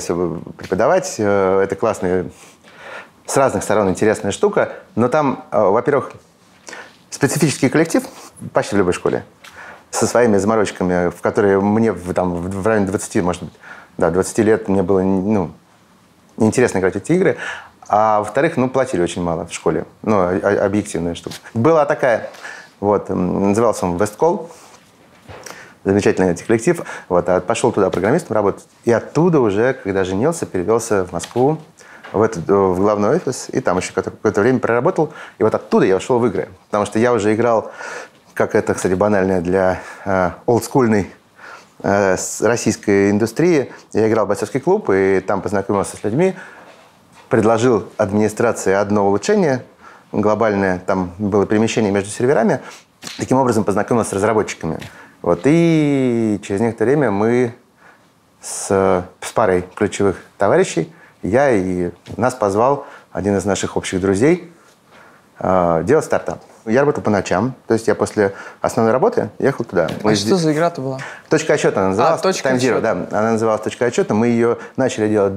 [SPEAKER 2] Это классная, с разных сторон интересная штука. Но там, во-первых, специфический коллектив почти в любой школе. Со своими заморочками, в которые мне в районе 20, может быть, 20 лет мне было неинтересно играть в эти игры. А во-вторых, платили очень мало в школе. Объективная штука. Была такая, назывался он «Весткол». Замечательный коллектив. Пошел туда программистом работать. И оттуда уже, когда женился, перевелся в Москву, в главный офис. И там еще какое-то время проработал. И оттуда я ушел в игры. Потому что я уже играл, как это, кстати, банально для олдскульной российской индустрии. Я играл в бойцовский клуб, и там познакомился с людьми, предложил администрации одно улучшение глобальное, там было перемещение между серверами. Таким образом познакомился с разработчиками. И через некоторое время мы с парой ключевых товарищей, я и нас позвал один из наших общих друзей, делать стартап. Я работал по ночам, то есть я после основной работы ехал туда.
[SPEAKER 3] А что за игра-то была?
[SPEAKER 2] «Точка отсчета» она называлась.
[SPEAKER 3] «Точка
[SPEAKER 2] Time Zero»,
[SPEAKER 3] отсчета».
[SPEAKER 2] да. Она называлась «Точка отсчета». Мы ее начали делать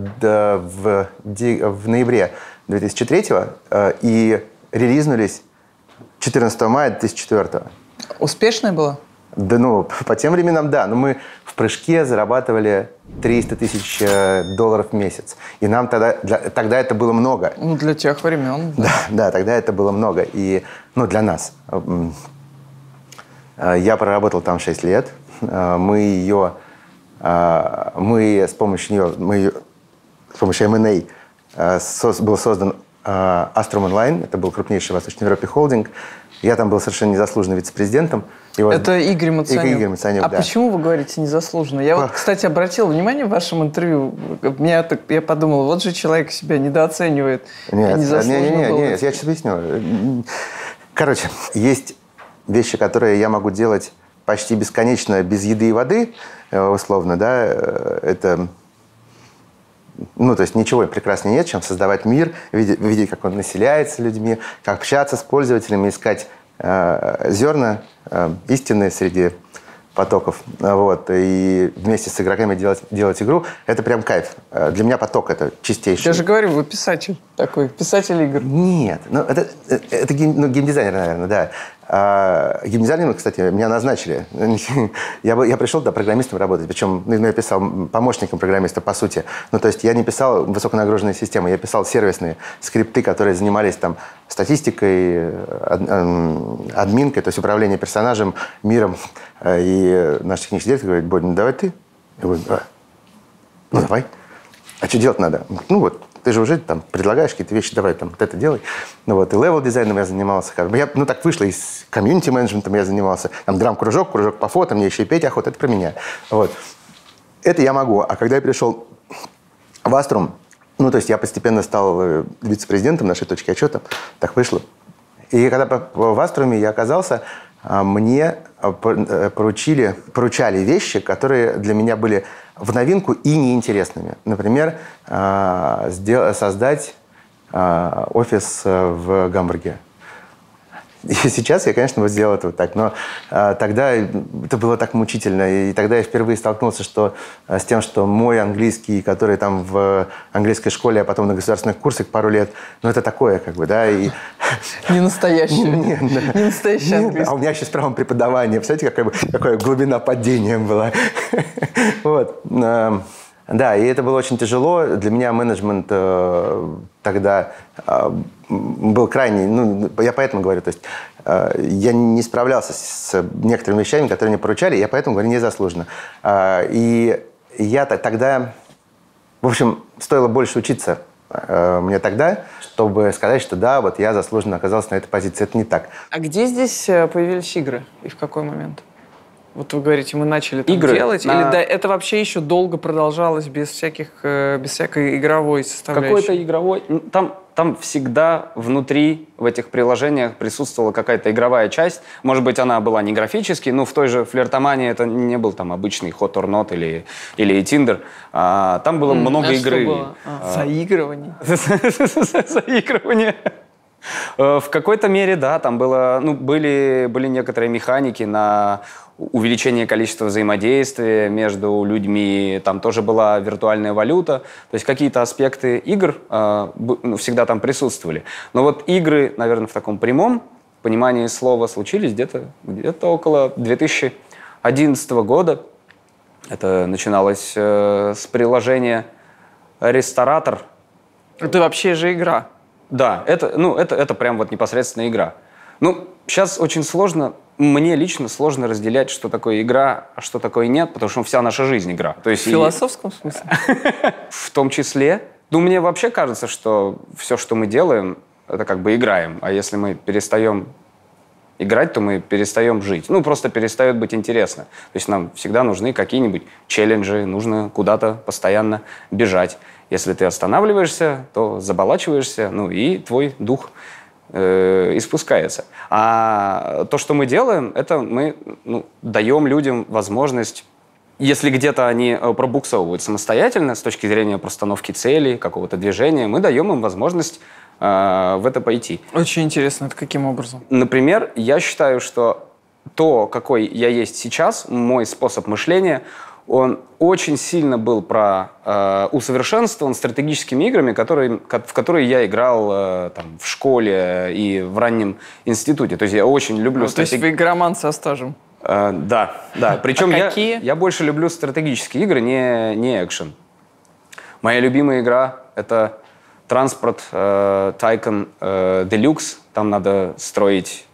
[SPEAKER 2] в ноябре 2003-го и релизнулись 14 мая 2004-го.
[SPEAKER 3] Успешная была?
[SPEAKER 2] Да, ну, по тем временам, да. Но мы в прыжке зарабатывали $300 тысяч в месяц. И нам тогда это было много.
[SPEAKER 3] Ну, для тех времен.
[SPEAKER 2] Да, тогда это было много. И, ну, для нас. Я проработал там 6 лет. Мы с помощью M&A был создан Astrum Online. Это был крупнейший в Восточной Европе холдинг. Я там был совершенно незаслуженным вице-президентом.
[SPEAKER 3] Это Игорь Мацанюк.
[SPEAKER 2] Игорь Мацанюк,
[SPEAKER 3] а
[SPEAKER 2] да.
[SPEAKER 3] почему вы говорите незаслуженно? Я вот, кстати, обратил внимание в вашем интервью. Я подумал, вот же человек себя недооценивает.
[SPEAKER 2] Нет,
[SPEAKER 3] Незаслуженно
[SPEAKER 2] я сейчас объясню. Короче, есть вещи, которые я могу делать почти бесконечно без еды и воды, условно, да, это... Ну, то есть ничего прекраснее нет, чем создавать мир, видеть, как он населяется людьми, как общаться с пользователями, искать зерна истины среди потоков. Вот. И вместе с игроками делать игру. Это прям кайф. Для меня поток – это чистейший.
[SPEAKER 3] Я же говорю, вы писатель такой, писатель игр.
[SPEAKER 2] Нет. Ну, это геймдизайнер, наверное, да. Геймдизайнером, кстати, меня назначили. Я пришел туда программистом работать. Причем я писал помощником программиста, по сути. Ну, то есть я не писал высоконагруженные системы. Я писал сервисные скрипты, которые занимались там статистикой, админкой, то есть управлением персонажем, миром. И наш технический директор говорит: Бодя, ну давай ты. Я говорю: ну давай. А что делать надо? Ну вот, ты же уже там предлагаешь какие-то вещи, давай там вот это делай. Ну вот, и левел-дизайном я занимался. Ну так вышло, и с комьюнити-менеджментом я занимался. Там драм-кружок по фото, мне еще и петь охота, это про меня. Вот. Это я могу. А когда я пришел в Astrum, ну то есть я постепенно стал вице-президентом нашей точки отчета, так вышло. И когда в Astrum я оказался, мне поручали вещи, которые для меня были в новинку и неинтересными. Например, создать офис в Гамбурге. И сейчас я, конечно, сделал это вот так, но тогда это было так мучительно. И тогда я впервые столкнулся с тем, что мой английский, который там в английской школе, а потом на государственных курсах пару лет, ну это такое, как бы, да. И...
[SPEAKER 3] Не настоящий. Не настоящий английский.
[SPEAKER 2] А у меня еще с правом преподавания. Представляете, какая глубина падения была. Вот. Да, и это было очень тяжело. Для меня менеджмент тогда был крайне... Ну, я поэтому говорю, то есть я не справлялся с некоторыми вещами, которые мне поручали, я поэтому говорю незаслуженно. И я тогда... В общем, стоило больше учиться мне тогда, чтобы сказать, что да, вот я заслуженно оказался на этой позиции. Это не так.
[SPEAKER 3] А где здесь появились игры и в какой момент? Вот вы говорите, мы начали там
[SPEAKER 1] игры
[SPEAKER 3] делать, или да, это вообще еще долго продолжалось без всякой игровой составляющей?
[SPEAKER 1] Какой-то игровой... Там всегда внутри в этих приложениях присутствовала какая-то игровая часть. Может быть, она была не графически, но в той же флиртомании это не был там обычный Hot or Not или Tinder. Там было много игры.
[SPEAKER 3] Заигрывание.
[SPEAKER 1] Заигрывание. В какой-то мере, да, там были некоторые механики на увеличение количества взаимодействия между людьми, там тоже была виртуальная валюта, то есть какие-то аспекты игр всегда там присутствовали. Но вот игры, наверное, в таком прямом понимании слова случились где-то около 2011 года. Это начиналось с приложения «Ресторатор».
[SPEAKER 3] Это вообще же игра.
[SPEAKER 1] Да, это прям вот непосредственно игра. Ну, сейчас очень сложно, мне лично сложно разделять, что такое игра, а что такое нет, потому что вся наша жизнь игра. То есть
[SPEAKER 3] в философском смысле?
[SPEAKER 1] В том числе. Ну, мне вообще кажется, что все, что мы делаем, это как бы играем. А если мы перестаем играть, то мы перестаем жить. Ну, просто перестает быть интересно. То есть нам всегда нужны какие-нибудь челленджи, нужно куда-то постоянно бежать. Если ты останавливаешься, то заболачиваешься, ну и твой дух испускается. А то, что мы делаем, это мы даем людям возможность Если где-то они пробуксовывают самостоятельно с точки зрения постановки целей, какого-то движения, мы даем им возможность в это пойти.
[SPEAKER 3] Очень интересно, это каким образом?
[SPEAKER 1] Например, я считаю, что то, какой я есть сейчас, мой способ мышления, он очень сильно был усовершенствован стратегическими играми, в которые я играл там, в школе и в раннем институте. То есть я очень люблю...
[SPEAKER 3] То есть вы игроман со стажем?
[SPEAKER 1] Да. Причем
[SPEAKER 3] какие?
[SPEAKER 1] Я больше люблю стратегические игры, не экшен. Моя любимая игра — это Транспорт Tycoon Deluxe. Там надо строить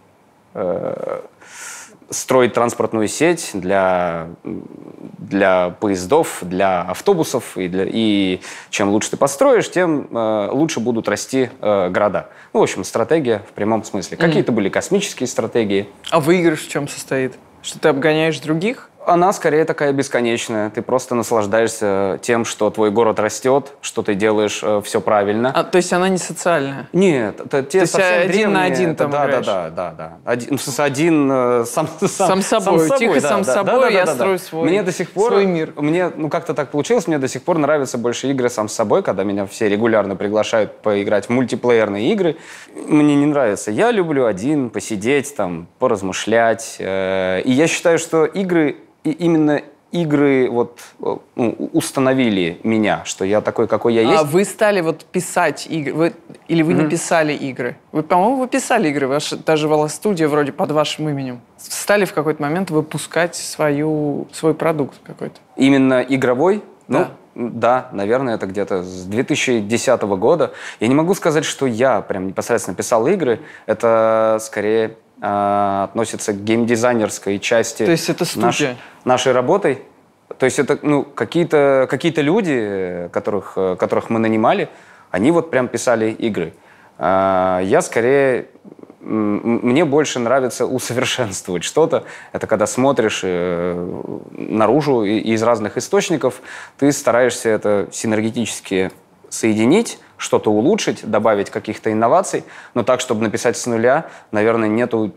[SPEAKER 1] транспортную сеть для поездов, для автобусов. И чем лучше ты построишь, тем лучше будут расти города. Ну, в общем, стратегия в прямом смысле. Какие-то были космические стратегии.
[SPEAKER 3] А выигрыш в чем состоит? Что ты обгоняешь других?
[SPEAKER 1] Она скорее такая бесконечная. Ты просто наслаждаешься тем, что твой город растет, что ты делаешь все правильно.
[SPEAKER 3] То есть она не социальная?
[SPEAKER 1] Нет, это те
[SPEAKER 3] совсем древние. Один на один там играешь?
[SPEAKER 1] Да. Один сам собой.
[SPEAKER 3] Тихо сам собой, я строю свой мир.
[SPEAKER 1] Мне, как-то так получилось, мне до сих пор нравятся больше игры сам с собой, когда меня все регулярно приглашают поиграть в мультиплеерные игры. Мне не нравится. Я люблю один, посидеть, там, поразмышлять. И я считаю, что именно игры установили меня, что я такой, какой я есть.
[SPEAKER 3] А вы стали писать игры? Или вы написали игры? Вы, по-моему, вы писали игры. Даже была студия вроде под вашим именем. Стали в какой-то момент выпускать свой продукт какой-то?
[SPEAKER 1] Именно игровой?
[SPEAKER 3] Да.
[SPEAKER 1] Да, наверное, это где-то с 2010 года. Я не могу сказать, что я прям непосредственно писал игры. Это скорее... относится к геймдизайнерской части.
[SPEAKER 3] То есть это студия?
[SPEAKER 1] Нашей работой. То есть это какие-то люди, которых мы нанимали, они прям писали игры. Я скорее... Мне больше нравится усовершенствовать что-то. Это когда смотришь наружу из разных источников, ты стараешься это синергетически соединить, что-то улучшить, добавить каких-то инноваций, но так, чтобы написать с нуля, наверное, нету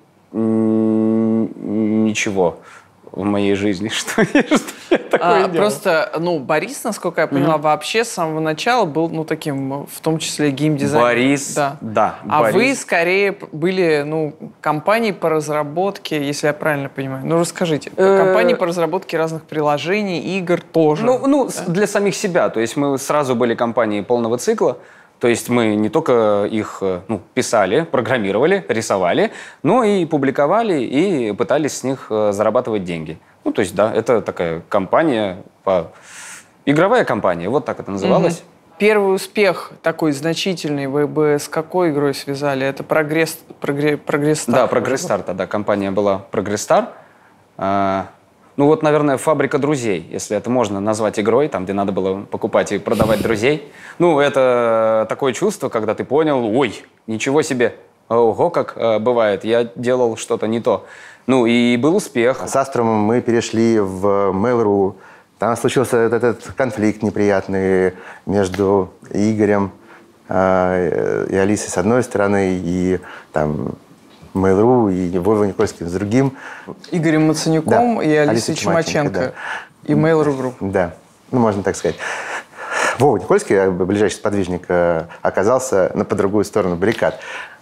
[SPEAKER 1] ничего в моей жизни, что я такое делал.
[SPEAKER 3] Просто, Борис, насколько я поняла, вообще с самого начала был, таким, в том числе, геймдизайнером.
[SPEAKER 1] Борис, да.
[SPEAKER 3] А вы, скорее, были, компанией по разработке, если я правильно понимаю. Расскажите. Компанией по разработке разных приложений, игр тоже.
[SPEAKER 1] Для самих себя. То есть мы сразу были компанией полного цикла. То есть мы не только их писали, программировали, рисовали, но и публиковали, и пытались с них зарабатывать деньги. То есть, да, это такая компания, игровая компания, вот так это называлось.
[SPEAKER 3] Первый успех такой значительный вы бы с какой игрой связали? Это Прогресс Стар?
[SPEAKER 1] Да, Прогресс Стар, да, компания была Прогресс Стар. Наверное, «Фабрика друзей», если это можно назвать игрой, там, где надо было покупать и продавать друзей. Это такое чувство, когда ты понял, ой, ничего себе, ого, как бывает, я делал что-то не то. И был успех.
[SPEAKER 2] С Аструмом мы перешли в Mail.ru. Там случился этот конфликт неприятный между Игорем и Алисой с одной стороны, и там... Mail.ru и Вовой Никольским с другим.
[SPEAKER 3] Игорем Мацанюком, да, и Алисой Чумаченко. Да. И Mail.ru Group.
[SPEAKER 2] Да, можно так сказать. Вова Никольский, ближайший сподвижник, оказался по другую сторону баррикад.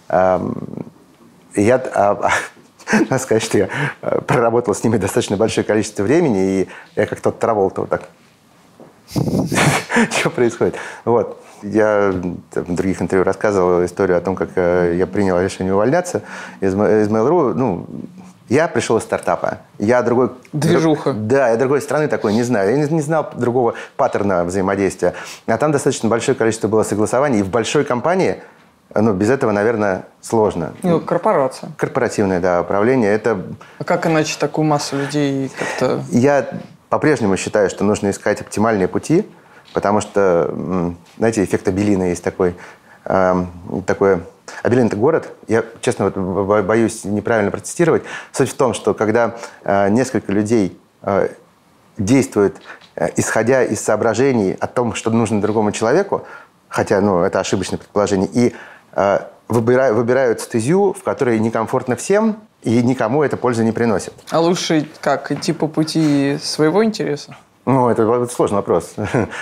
[SPEAKER 2] Надо сказать, что я проработал с ними достаточно большое количество времени, и я как тот Траволта так... Что происходит? Я в других интервью рассказывал историю о том, как я принял решение увольняться из Mail.ru. Я пришел из стартапа. Я другой...
[SPEAKER 3] Движуха.
[SPEAKER 2] Да, я другой страны такой не знаю. Я не знал другого паттерна взаимодействия. А там достаточно большое количество было согласований. И в большой компании, без этого, наверное, сложно.
[SPEAKER 3] Корпорация.
[SPEAKER 2] Корпоративное, да, управление. Это...
[SPEAKER 3] А как иначе такую массу людей как-то...
[SPEAKER 2] Я по-прежнему считаю, что нужно искать оптимальные пути, потому что, знаете, эффект Абелина есть такой. Абелин – это город. Я, честно, боюсь неправильно процитировать. Суть в том, что когда несколько людей действуют, исходя из соображений о том, что нужно другому человеку, хотя это ошибочное предположение, и выбирают стезю, в которой некомфортно всем, и никому это пользы не приносит.
[SPEAKER 3] А лучше как, идти по пути своего интереса?
[SPEAKER 2] Ну, это сложный вопрос.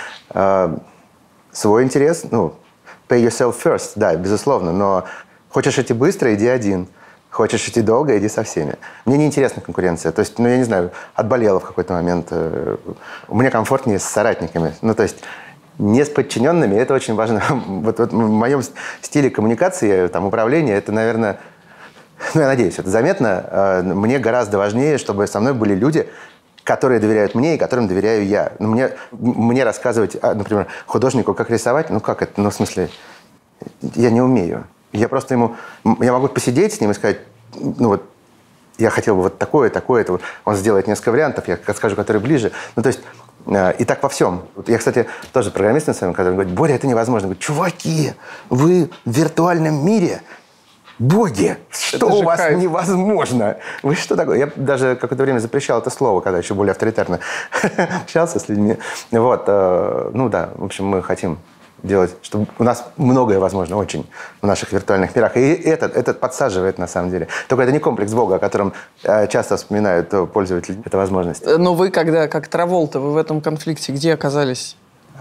[SPEAKER 2] Свой интерес, ну, pay yourself first, да, безусловно, но хочешь идти быстро, иди один. Хочешь идти долго, иди со всеми. Мне не интересна конкуренция. То есть, ну, я не знаю, отболела в какой-то момент. Мне комфортнее с соратниками. Ну, то есть, не с подчиненными, это очень важно. Вот в моем стиле коммуникации, там, управления, это, наверное, ну, я надеюсь, это заметно. Мне гораздо важнее, чтобы со мной были люди, которые доверяют мне и которым доверяю я. Ну, мне рассказывать, например, художнику, как рисовать, ну, как это, ну, в смысле, я не умею. Я просто я могу посидеть с ним и сказать, ну, вот, я хотел бы вот такое, такое. Он сделает несколько вариантов, я скажу, который ближе. Ну, то есть, и так во всем. Я, кстати, тоже программист на своем, который говорит, Боря, это невозможно. Я говорю, чуваки, вы в виртуальном мире боги, что у вас кайф. Невозможно? Вы что такое? Я даже какое-то время запрещал это слово, когда еще более авторитарно общался с людьми. Вот, ну да, в общем, мы хотим делать, чтобы у нас многое возможно очень в наших виртуальных мирах. И этот подсаживает, на самом деле. Только это не комплекс Бога, о котором часто вспоминают пользователи. Это возможность.
[SPEAKER 3] Но вы, когда, как Траволта, вы в этом конфликте где оказались?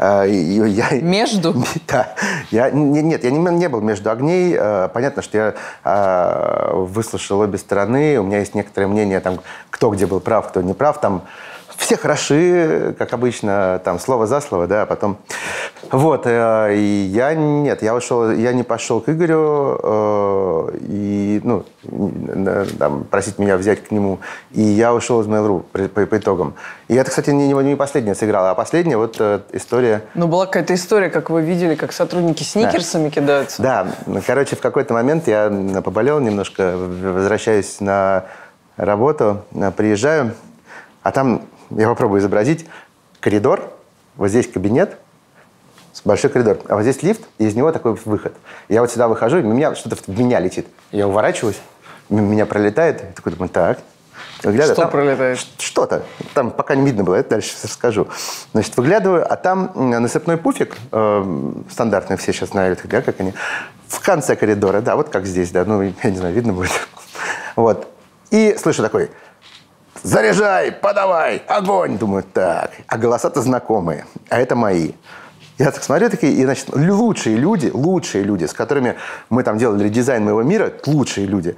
[SPEAKER 3] Между?
[SPEAKER 2] Да. Нет, я не был между огней. Понятно, что я выслушал обе стороны. У меня есть некоторое мнение, там, кто где был прав, кто не прав. Там все хороши, как обычно, там, слово за слово, да, а потом... Вот, и я ушел, я не пошел к Игорю, и, ну, там, просить меня взять к нему, и я ушел из Mail.ru по итогам. И это, кстати, не последняя сыграла, а последняя вот история...
[SPEAKER 3] Ну, была какая-то история, как вы видели, как сотрудники сникерсами кидаются.
[SPEAKER 2] Да, короче, в какой-то момент я поболел немножко, возвращаюсь на работу, приезжаю, а там... Я попробую изобразить коридор, вот здесь кабинет, большой коридор, а вот здесь лифт, и из него такой выход. Я вот сюда выхожу, и у меня что-то в меня летит. Я уворачиваюсь, меня пролетает, я такой думаю, так.
[SPEAKER 3] Выглядываю, что там пролетает?
[SPEAKER 2] Что-то. Там пока не видно было, это дальше расскажу. Значит, выглядываю, а там насыпной пуфик, стандартный, все сейчас знают, да, как они, в конце коридора, да, вот как здесь, да, ну, я не знаю, видно будет. Вот. И слышу такой... Заряжай, подавай, огонь! Думаю, так. А голоса-то знакомые, а это мои. Я так смотрю, такие, и, значит, лучшие люди, с которыми мы там делали редизайн моего мира, лучшие люди,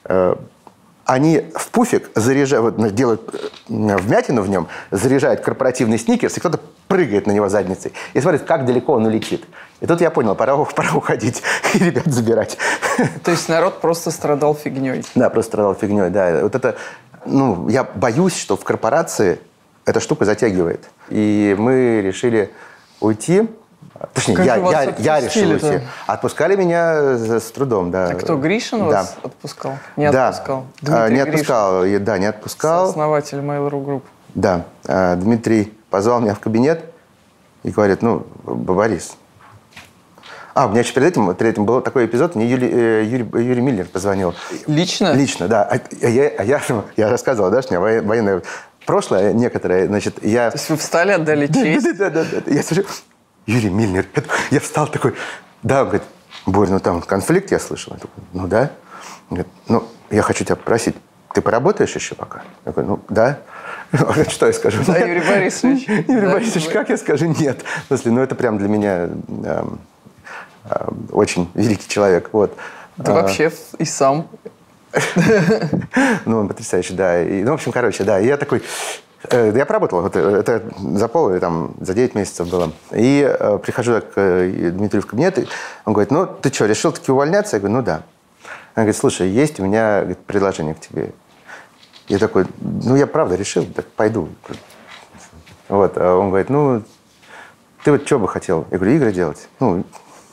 [SPEAKER 2] они в пуфик заряжают, вот, делают вмятину в нем, заряжают корпоративный сникерс, и кто-то прыгает на него задницей и смотрит, как далеко он улетит. И тут я понял, пора уходить и ребят забирать.
[SPEAKER 3] То есть народ просто страдал фигней?
[SPEAKER 2] Да, просто страдал фигней, да. Вот это... Ну, я боюсь, что в корпорации эта штука затягивает. И мы решили уйти. Точнее, я решил уйти. Отпускали меня с трудом, да.
[SPEAKER 3] А кто, Гришин вас отпускал? Не отпускал?
[SPEAKER 2] Не отпускал, да, не отпускал.
[SPEAKER 3] Основатель Mail.ru Group.
[SPEAKER 2] Да. Дмитрий позвал меня в кабинет и говорит, ну, Борис... у меня еще перед этим был такой эпизод, мне Юрий Миллер позвонил.
[SPEAKER 3] Лично?
[SPEAKER 2] Лично, да. Я рассказывал, да, что у меня военное прошлое некоторое, значит, я...
[SPEAKER 3] То есть вы встали, отдали честь?
[SPEAKER 2] Да. Я слышу, Юрий Миллер. Я встал такой, да, он говорит, Борь, ну там конфликт я слышал. Я такой, ну да. Он говорит, ну, я хочу тебя попросить, ты поработаешь еще пока? Я говорю, ну, да. Что я скажу?
[SPEAKER 3] Да, Юрий Борисович.
[SPEAKER 2] Юрий Борисович, как я скажу нет? В смысле, ну это прям для меня... очень великий человек. Вот.
[SPEAKER 3] Ты вообще и сам.
[SPEAKER 2] Ну, он потрясающий, да. И, ну, в общем, короче, да. И я такой... Я поработал. Вот, это за или там, за 9 месяцев было. И прихожу к Дмитрию в кабинет, и он говорит, ну, ты что, решил таки увольняться? Я говорю, ну, да. Он говорит, слушай, есть у меня предложение к тебе. Я такой, ну, я правда решил, так пойду. Вот. А он говорит, ну, ты вот что бы хотел? Я говорю, игры делать. Ну,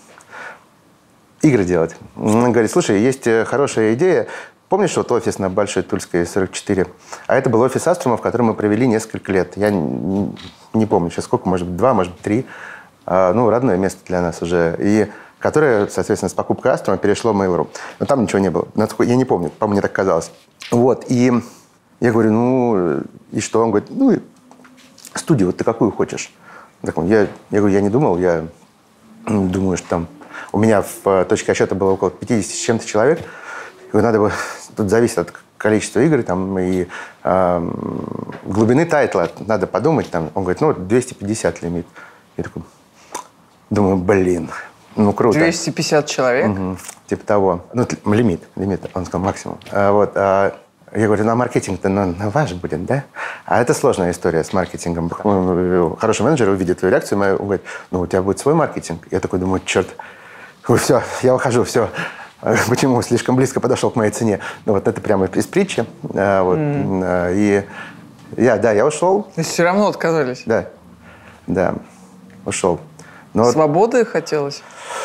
[SPEAKER 2] игры делать. Он говорит, слушай, есть хорошая идея. Помнишь вот офис на Большой Тульской, 44? А это был офис Аструма, в котором мы провели несколько лет. Я не помню сейчас сколько, может быть, 2, может быть, 3. Ну, родное место для нас уже. И которое, соответственно, с покупкой Аструма перешло в Mail.ru. Но там ничего не было. Я не помню, по-моему, мне так казалось. Вот, и я говорю, ну, и что? Он говорит, ну, студию, вот ты какую хочешь? Я говорю, я не думал, я думаю, что там... У меня в точке отсчета было около 50 с чем-то человек. И надо бы... Тут зависит от количество игр там, и глубины тайтла надо подумать. Там. Он говорит, ну, 250 лимит. Я такой, думаю, блин, ну, круто.
[SPEAKER 3] 250 человек?
[SPEAKER 2] Типа того. Ну, лимит. Он сказал, максимум. Я говорю, ну, а маркетинг-то на ваш будет, да? А это сложная история с маркетингом. Хороший менеджер увидит твою реакцию, он говорит, ну, у тебя будет свой маркетинг. Я такой думаю, черт, все, я ухожу, все. Почему? Слишком близко подошел к моей цене. Ну, вот это прямо из притчи. И я ушел.
[SPEAKER 3] То есть все равно отказались?
[SPEAKER 2] Да, ушел. Но
[SPEAKER 3] свободы хотелось?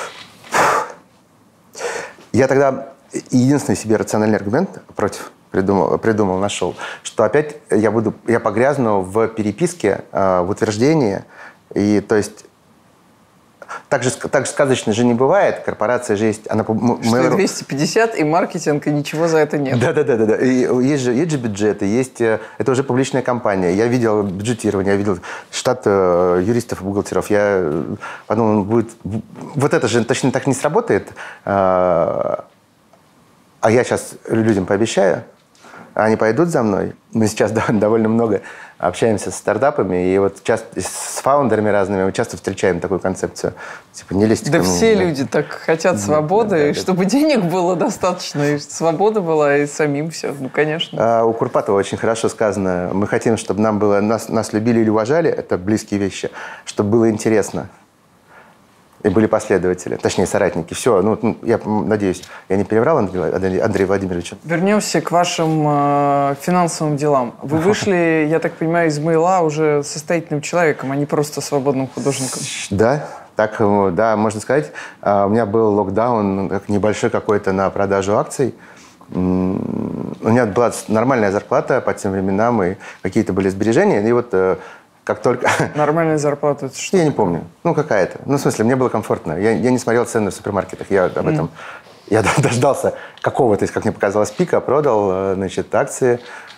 [SPEAKER 2] Я тогда единственный себе рациональный аргумент против придумал, нашел, что опять я погрязну в переписке, в утверждении. И то есть так же сказочно же не бывает. Корпорация же есть. Она,
[SPEAKER 3] что 250 и маркетинг, и ничего за это нет.
[SPEAKER 2] Да. И есть же бюджеты, это уже публичная компания. Я видел бюджетирование, я видел штат юристов и бухгалтеров. Я подумал, вот это же точно так не сработает. А я сейчас людям пообещаю, они пойдут за мной. Мы сейчас довольно много общаемся с стартапами, и вот часто с фаундерами разными мы часто встречаем такую концепцию. Типа, не лезьте ко мне.
[SPEAKER 3] Все люди так хотят свободы, и чтобы денег было достаточно, и свобода была, и самим все. Ну, конечно.
[SPEAKER 2] У Курпатова очень хорошо сказано. Мы хотим, чтобы нас любили или уважали, это близкие вещи, чтобы было интересно. И были последователи, точнее, соратники. Все, я надеюсь, я не переврал Андрея Владимировича.
[SPEAKER 3] Вернемся к вашим финансовым делам. Вы вышли, я так понимаю, из Мейла уже состоятельным человеком, а не просто свободным художником.
[SPEAKER 2] Да, можно сказать. У меня был локдаун небольшой какой-то на продажу акций. У меня была нормальная зарплата по тем временам, и какие-то были сбережения. И вот как только...
[SPEAKER 3] Нормальная зарплата — это что?
[SPEAKER 2] Я не помню. Какая-то. В смысле, мне было комфортно. Я не смотрел цены в супермаркетах. Я об этом... Я дождался какого-то, как мне показалось, пика, продал, акции.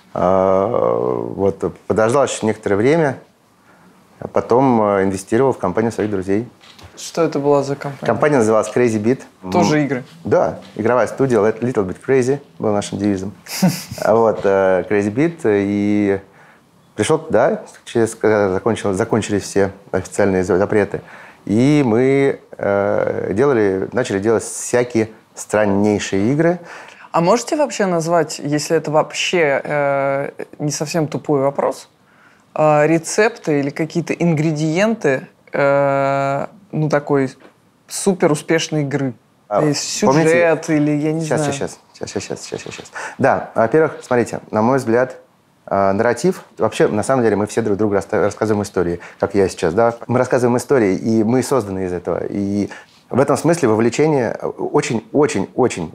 [SPEAKER 2] Подождал еще некоторое время, а потом инвестировал в компанию своих друзей.
[SPEAKER 3] Что это была за компания?
[SPEAKER 2] Компания называлась Crazy Beat.
[SPEAKER 3] Тоже игры?
[SPEAKER 2] Да, игровая студия Little Bit Crazy был нашим девизом. Crazy Beat. И пришел туда, когда закончились все официальные запреты. И мы начали делать всякие страннейшие игры.
[SPEAKER 3] А можете вообще назвать, если это вообще не совсем тупой вопрос, рецепты или какие-то ингредиенты такой супер успешной игры? Сюжет или я не знаю.
[SPEAKER 2] Сейчас. Да, во-первых, смотрите, на мой взгляд, нарратив. Вообще, на самом деле, мы все друг другу рассказываем истории, как я сейчас, да. Мы рассказываем истории, и мы созданы из этого. И в этом смысле вовлечение очень-очень-очень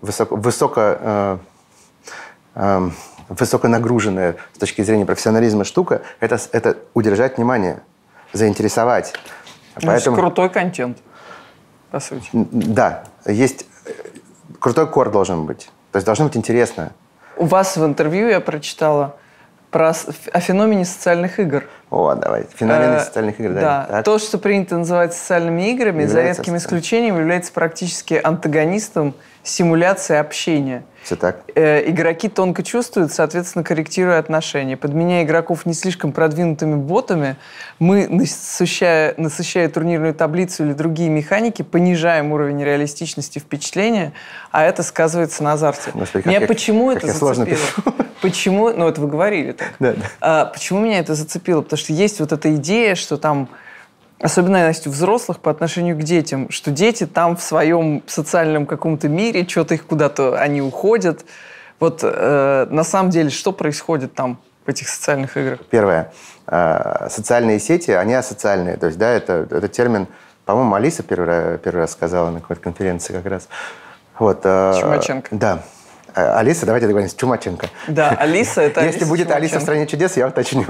[SPEAKER 2] высоко нагруженная с точки зрения профессионализма штука. Это удержать внимание, заинтересовать.
[SPEAKER 3] Поэтому крутой контент, по сути.
[SPEAKER 2] Да, есть крутой кор должен быть. То есть должно быть интересно.
[SPEAKER 3] У вас в интервью я прочитала о феномене социальных игр.
[SPEAKER 2] Давай. Феномен социальных игр, да.
[SPEAKER 3] Да. То, что принято называть социальными играми, за редким исключением является практически антагонистом симуляции общения.
[SPEAKER 2] Все так.
[SPEAKER 3] Игроки тонко чувствуют, соответственно, корректируя отношения. Подменяя игроков не слишком продвинутыми ботами, мы, насыщая турнирную таблицу или другие механики, понижаем уровень реалистичности впечатления, а это сказывается на азарте. Почему это зацепило? Почему? Это вы говорили так.
[SPEAKER 2] Да.
[SPEAKER 3] Почему меня это зацепило? Потому что есть вот эта идея, что там, особенно у взрослых по отношению к детям, что дети там в своем социальном каком-то мире, что-то их куда-то, они уходят. На самом деле, что происходит там в этих социальных играх?
[SPEAKER 2] Первое. Социальные сети, они асоциальные. То есть, да, это термин, по-моему, Алиса первый раз сказала на какой-то конференции как раз.
[SPEAKER 3] Чумаченко.
[SPEAKER 2] Да. Алиса, давайте договоримся, Чумаченко.
[SPEAKER 3] Да, Алиса — это
[SPEAKER 2] Если будет
[SPEAKER 3] Чумаченко.
[SPEAKER 2] Алиса в «Стране чудес», я уточню.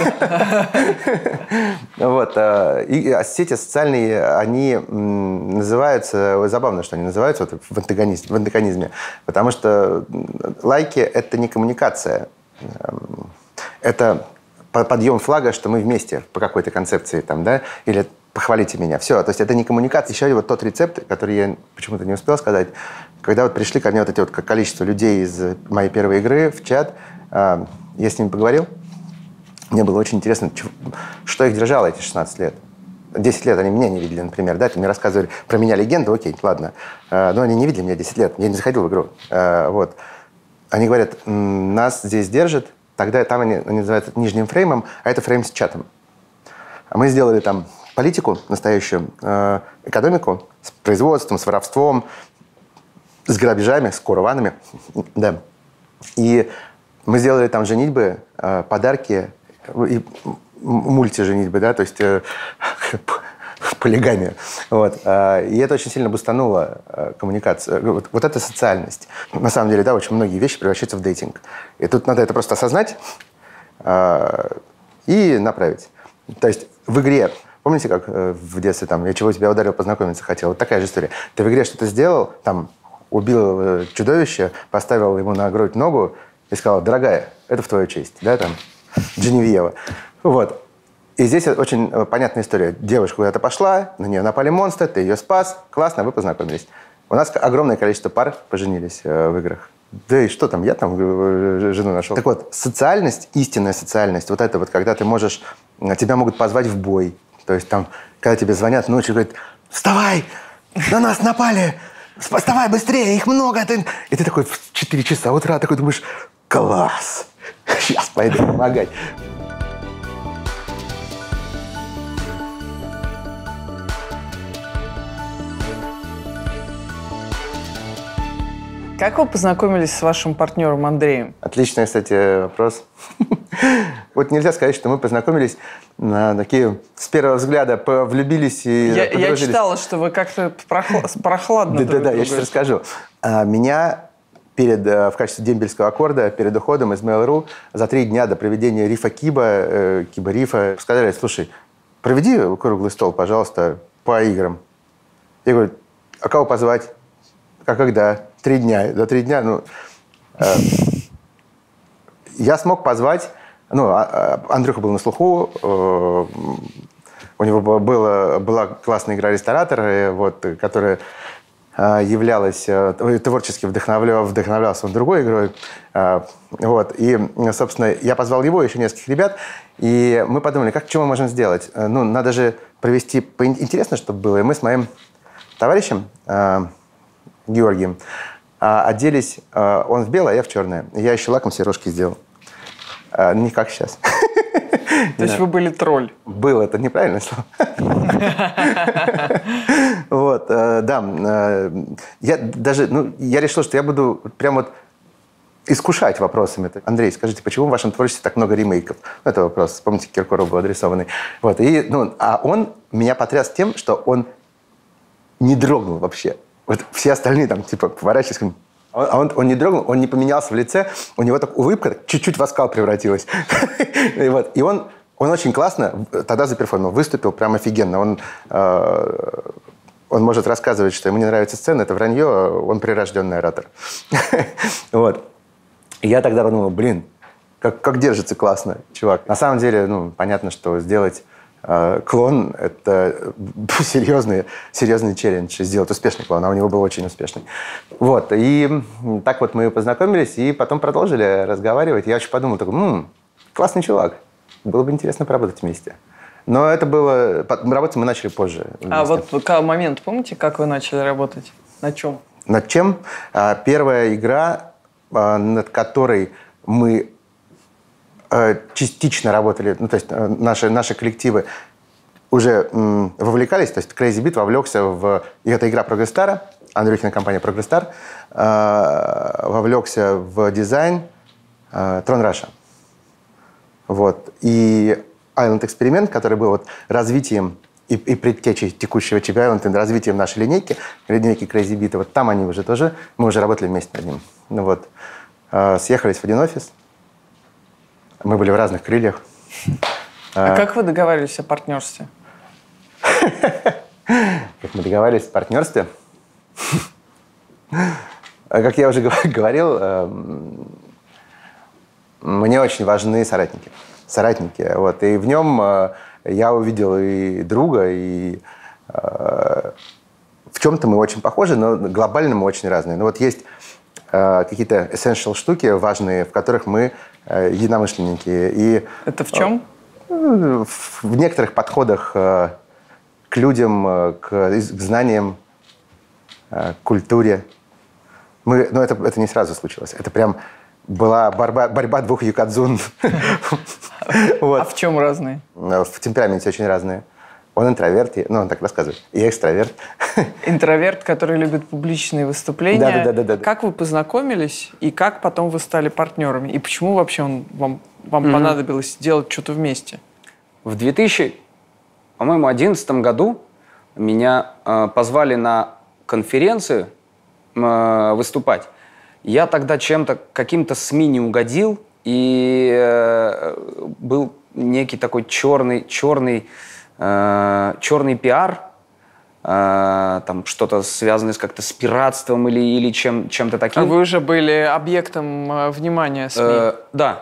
[SPEAKER 2] И сети социальные, они называются, забавно, что они называются в антагонизме, потому что лайки — это не коммуникация. Это подъем флага, что мы вместе по какой-то концепции, или похвалите меня. Все, то есть это не коммуникация. Еще вот тот рецепт, который я почему-то не успел сказать. Когда вот пришли ко мне вот эти вот количество людей из моей первой игры в чат, я с ними поговорил. Мне было очень интересно, что их держало эти 16 лет. 10 лет они меня не видели, например, да, ты мне рассказывали про меня легенду, окей, ладно. Но они не видели меня 10 лет, я не заходил в игру. Вот. Они говорят, нас здесь держат, тогда там они называют это нижним фреймом, а это фрейм с чатом. А мы сделали там политику настоящую, экономику с производством, с воровством, с грабежами, с кураванами, да. И мы сделали там женитьбы, подарки, и мультиженитьбы, да, то есть полигамия. Вот. И это очень сильно бустануло коммуникацию. Вот это социальность. На самом деле, да, очень многие вещи превращаются в дейтинг. И тут надо это просто осознать и направить. То есть в игре, помните, как в детстве, там, я чего тебя ударил, познакомиться хотел? Вот такая же история. Ты в игре что-то сделал, там, убил чудовище, поставил ему на грудь ногу и сказал, дорогая, это в твою честь, да, там, Дженевьева. Вот. И здесь очень понятная история. Девушка куда-то пошла, на нее напали монстры, ты ее спас, классно, вы познакомились. У нас огромное количество пар поженились в играх. Да и что там, я там жену нашел. Так вот, социальность, истинная социальность, вот это вот, когда ты можешь, тебя могут позвать в бой. То есть там, когда тебе звонят ночью, говорят, вставай, на нас напали, вставай быстрее, их много. И ты такой в 4 часа утра такой думаешь, класс, сейчас пойду помогать.
[SPEAKER 3] Как вы познакомились с вашим партнером Андреем?
[SPEAKER 2] Отличный, кстати, вопрос. Вот нельзя сказать, что мы познакомились такие с первого взгляда, влюбились и подружились.
[SPEAKER 3] Я читала, что вы как-то прохладно.
[SPEAKER 2] Да, я сейчас расскажу. Меня в качестве дембельского аккорда перед уходом из Mail.ru за 3 дня до проведения рифа Киба-рифа сказали, слушай, проведи круглый стол, пожалуйста, по играм. Я говорю, а кого позвать? А когда? 3 дня. За 3 дня, я смог позвать, Андрюха был на слуху, у него была классная игра «Ресторатор», вот, которая являлась, творчески вдохновлялся он другой игрой. Вот, и, собственно, я позвал его, еще нескольких ребят, и мы подумали, что мы можем сделать? Надо же провести интересно, чтобы было. И мы с моим товарищем Георгием оделись, он в белое, а я в черное. Я еще лаком себе рожки сделал. Не как сейчас.
[SPEAKER 3] То есть вы были тролль?
[SPEAKER 2] Был, это неправильное слово. Вот, да. Я решил, что я буду прям вот искушать вопросами. Андрей, скажите, почему в вашем творчестве так много ремейков? Это вопрос, помните, Киркорову был адресованный. Вот, а он меня потряс тем, что он не дрогнул вообще. Вот все остальные там, поворачивались, он не дрогнул, он не поменялся в лице, у него так улыбка чуть-чуть в оскал превратилась. И он очень классно тогда заперформил, выступил прям офигенно. Он может рассказывать, что ему не нравится сцена, это вранье, он прирожденный оратор. Вот. И я тогда подумал, как держится классно, чувак. На самом деле, понятно, что сделать клон – это серьезный челлендж. Сделать успешный клон, а у него был очень успешный. Вот. И так вот мы познакомились, и потом продолжили разговаривать. Я очень подумал, классный чувак. Было бы интересно поработать вместе. Но это было... Работать мы начали позже.
[SPEAKER 3] А вот момент, помните, как вы начали работать? На чем?
[SPEAKER 2] Над чем? Первая игра, над которой мы частично работали, то есть наши коллективы уже вовлекались, то есть Crazy Beat вовлекся и это игра Progress, Андрюхина компания Progress, вовлекся в дизайн Tron Russia. Вот. И Island Experiment, который был развитием и предтечей текущего Chibi Island, развитием нашей линейки Crazy Beat, вот там они уже тоже, мы уже работали вместе над ним. Съехались в один офис. Мы были в разных крыльях.
[SPEAKER 3] А как вы договаривались о партнерстве?
[SPEAKER 2] Как мы договаривались о партнерстве? Как я уже говорил, мне очень важны соратники. Вот. И в нем я увидел и друга, и в чем-то мы очень похожи, но глобально мы очень разные. Но вот есть какие-то essential штуки важные, в которых мы единомышленники. И,
[SPEAKER 3] это в чем?
[SPEAKER 2] В некоторых подходах к людям, к знаниям, к культуре. Но это не сразу случилось. Это прям была борьба двух юкадзун.
[SPEAKER 3] А в чем разные?
[SPEAKER 2] В темпераменте очень разные. Он интроверт, он так рассказывает. Я экстраверт.
[SPEAKER 3] Интроверт, который любит публичные выступления.
[SPEAKER 2] Да.
[SPEAKER 3] Как вы познакомились и как потом вы стали партнерами? И почему вообще вам понадобилось делать что-то вместе?
[SPEAKER 1] В 2011 году меня позвали на конференцию выступать. Я тогда каким-то СМИ не угодил, и был некий такой черный пиар, там что-то связанное как-то с пиратством или чем-то таким.
[SPEAKER 3] А вы уже были объектом внимания СМИ?
[SPEAKER 1] Да.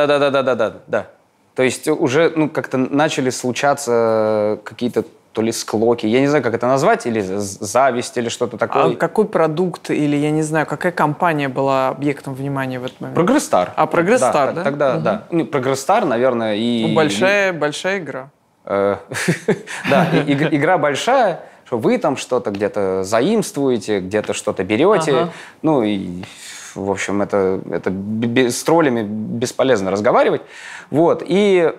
[SPEAKER 1] То есть уже как-то начали случаться какие-то то ли склоки, я не знаю, как это назвать, или зависть, или что-то такое.
[SPEAKER 3] А какой продукт, или я не знаю, какая компания была объектом внимания в этот момент?
[SPEAKER 1] Прогресстар.
[SPEAKER 3] Прогресстар, да?
[SPEAKER 1] Тогда, да. Прогресстар, наверное, и...
[SPEAKER 3] Большая игра.
[SPEAKER 1] Да, игра большая, что вы там что-то где-то заимствуете, где-то что-то берете. Ну и, в общем, это с троллями бесполезно разговаривать. Вот. И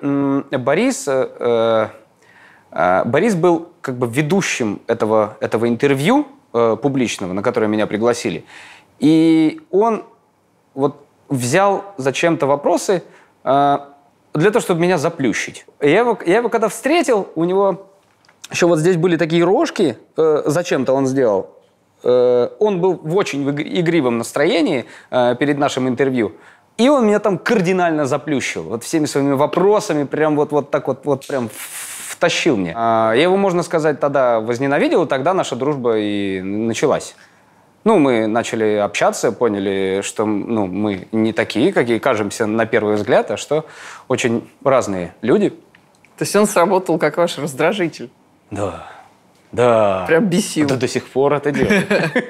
[SPEAKER 1] Борис был как бы ведущим этого интервью публичного, на которое меня пригласили. И он вот взял зачем-то вопросы для того, чтобы меня заплющить. Я его когда встретил, у него еще вот здесь были такие рожки, зачем-то он сделал. Он был в очень игривом настроении перед нашим интервью. И он меня там кардинально заплющил. Вот всеми своими вопросами прям вот так вот прям втащил мне. Я его, можно сказать, тогда возненавидел, и тогда наша дружба и началась. Мы начали общаться, поняли, что мы не такие, какие кажемся на первый взгляд, а что очень разные люди.
[SPEAKER 3] То есть он сработал как ваш раздражитель?
[SPEAKER 1] Да.
[SPEAKER 3] Прям бесил.
[SPEAKER 1] Это до сих пор это делает.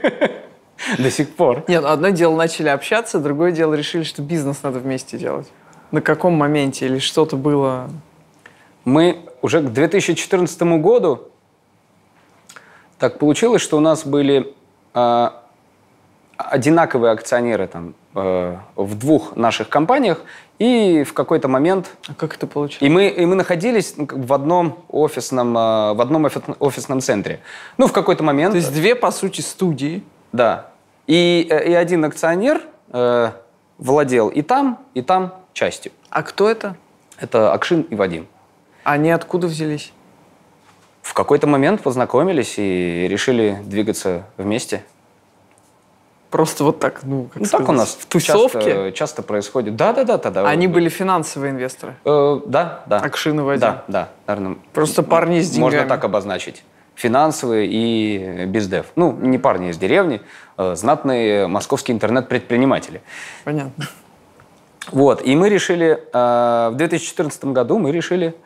[SPEAKER 1] До сих пор.
[SPEAKER 3] Нет, одно дело начали общаться, другое дело решили, что бизнес надо вместе делать. На каком моменте или что-то было?
[SPEAKER 1] Мы уже к 2014 году так получилось, что у нас были одинаковые акционеры там, в двух наших компаниях, и в какой-то момент...
[SPEAKER 3] А как это получилось?
[SPEAKER 1] И мы находились в одном офисном центре. В какой-то момент...
[SPEAKER 3] То есть две, по сути, студии.
[SPEAKER 1] Да. И один акционер владел и там частью.
[SPEAKER 3] А кто это?
[SPEAKER 1] Это Акшин и Вадим.
[SPEAKER 3] Они откуда взялись?
[SPEAKER 1] В какой-то момент познакомились и решили двигаться вместе.
[SPEAKER 3] Просто вот так, как сказать,
[SPEAKER 1] так у нас
[SPEAKER 3] в тусовке?
[SPEAKER 1] часто происходит. Да.
[SPEAKER 3] Они были финансовые инвесторы?
[SPEAKER 1] Да.
[SPEAKER 3] Акшин и Вадим?
[SPEAKER 1] Да, наверное.
[SPEAKER 3] Просто парни с деньгами?
[SPEAKER 1] Можно так обозначить. Финансовые и бездев. Не парни из деревни, знатные московские интернет-предприниматели.
[SPEAKER 3] Понятно.
[SPEAKER 1] Вот, и мы решили, в 2014 году мы решили,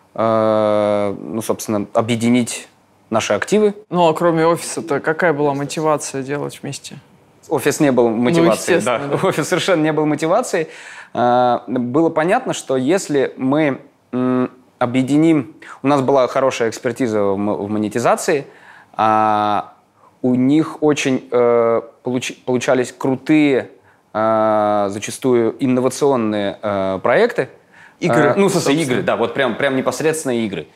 [SPEAKER 1] собственно, объединить наши активы.
[SPEAKER 3] А кроме офиса-то какая была мотивация делать вместе?
[SPEAKER 1] Офис не был мотивацией.
[SPEAKER 3] Да.
[SPEAKER 1] Офис совершенно не был мотивацией. Было понятно, что если мы объединим... У нас была хорошая экспертиза в монетизации, у них очень получались крутые, зачастую инновационные проекты.
[SPEAKER 3] Игры.
[SPEAKER 1] В смысле, игры, да, вот прям непосредственно игры.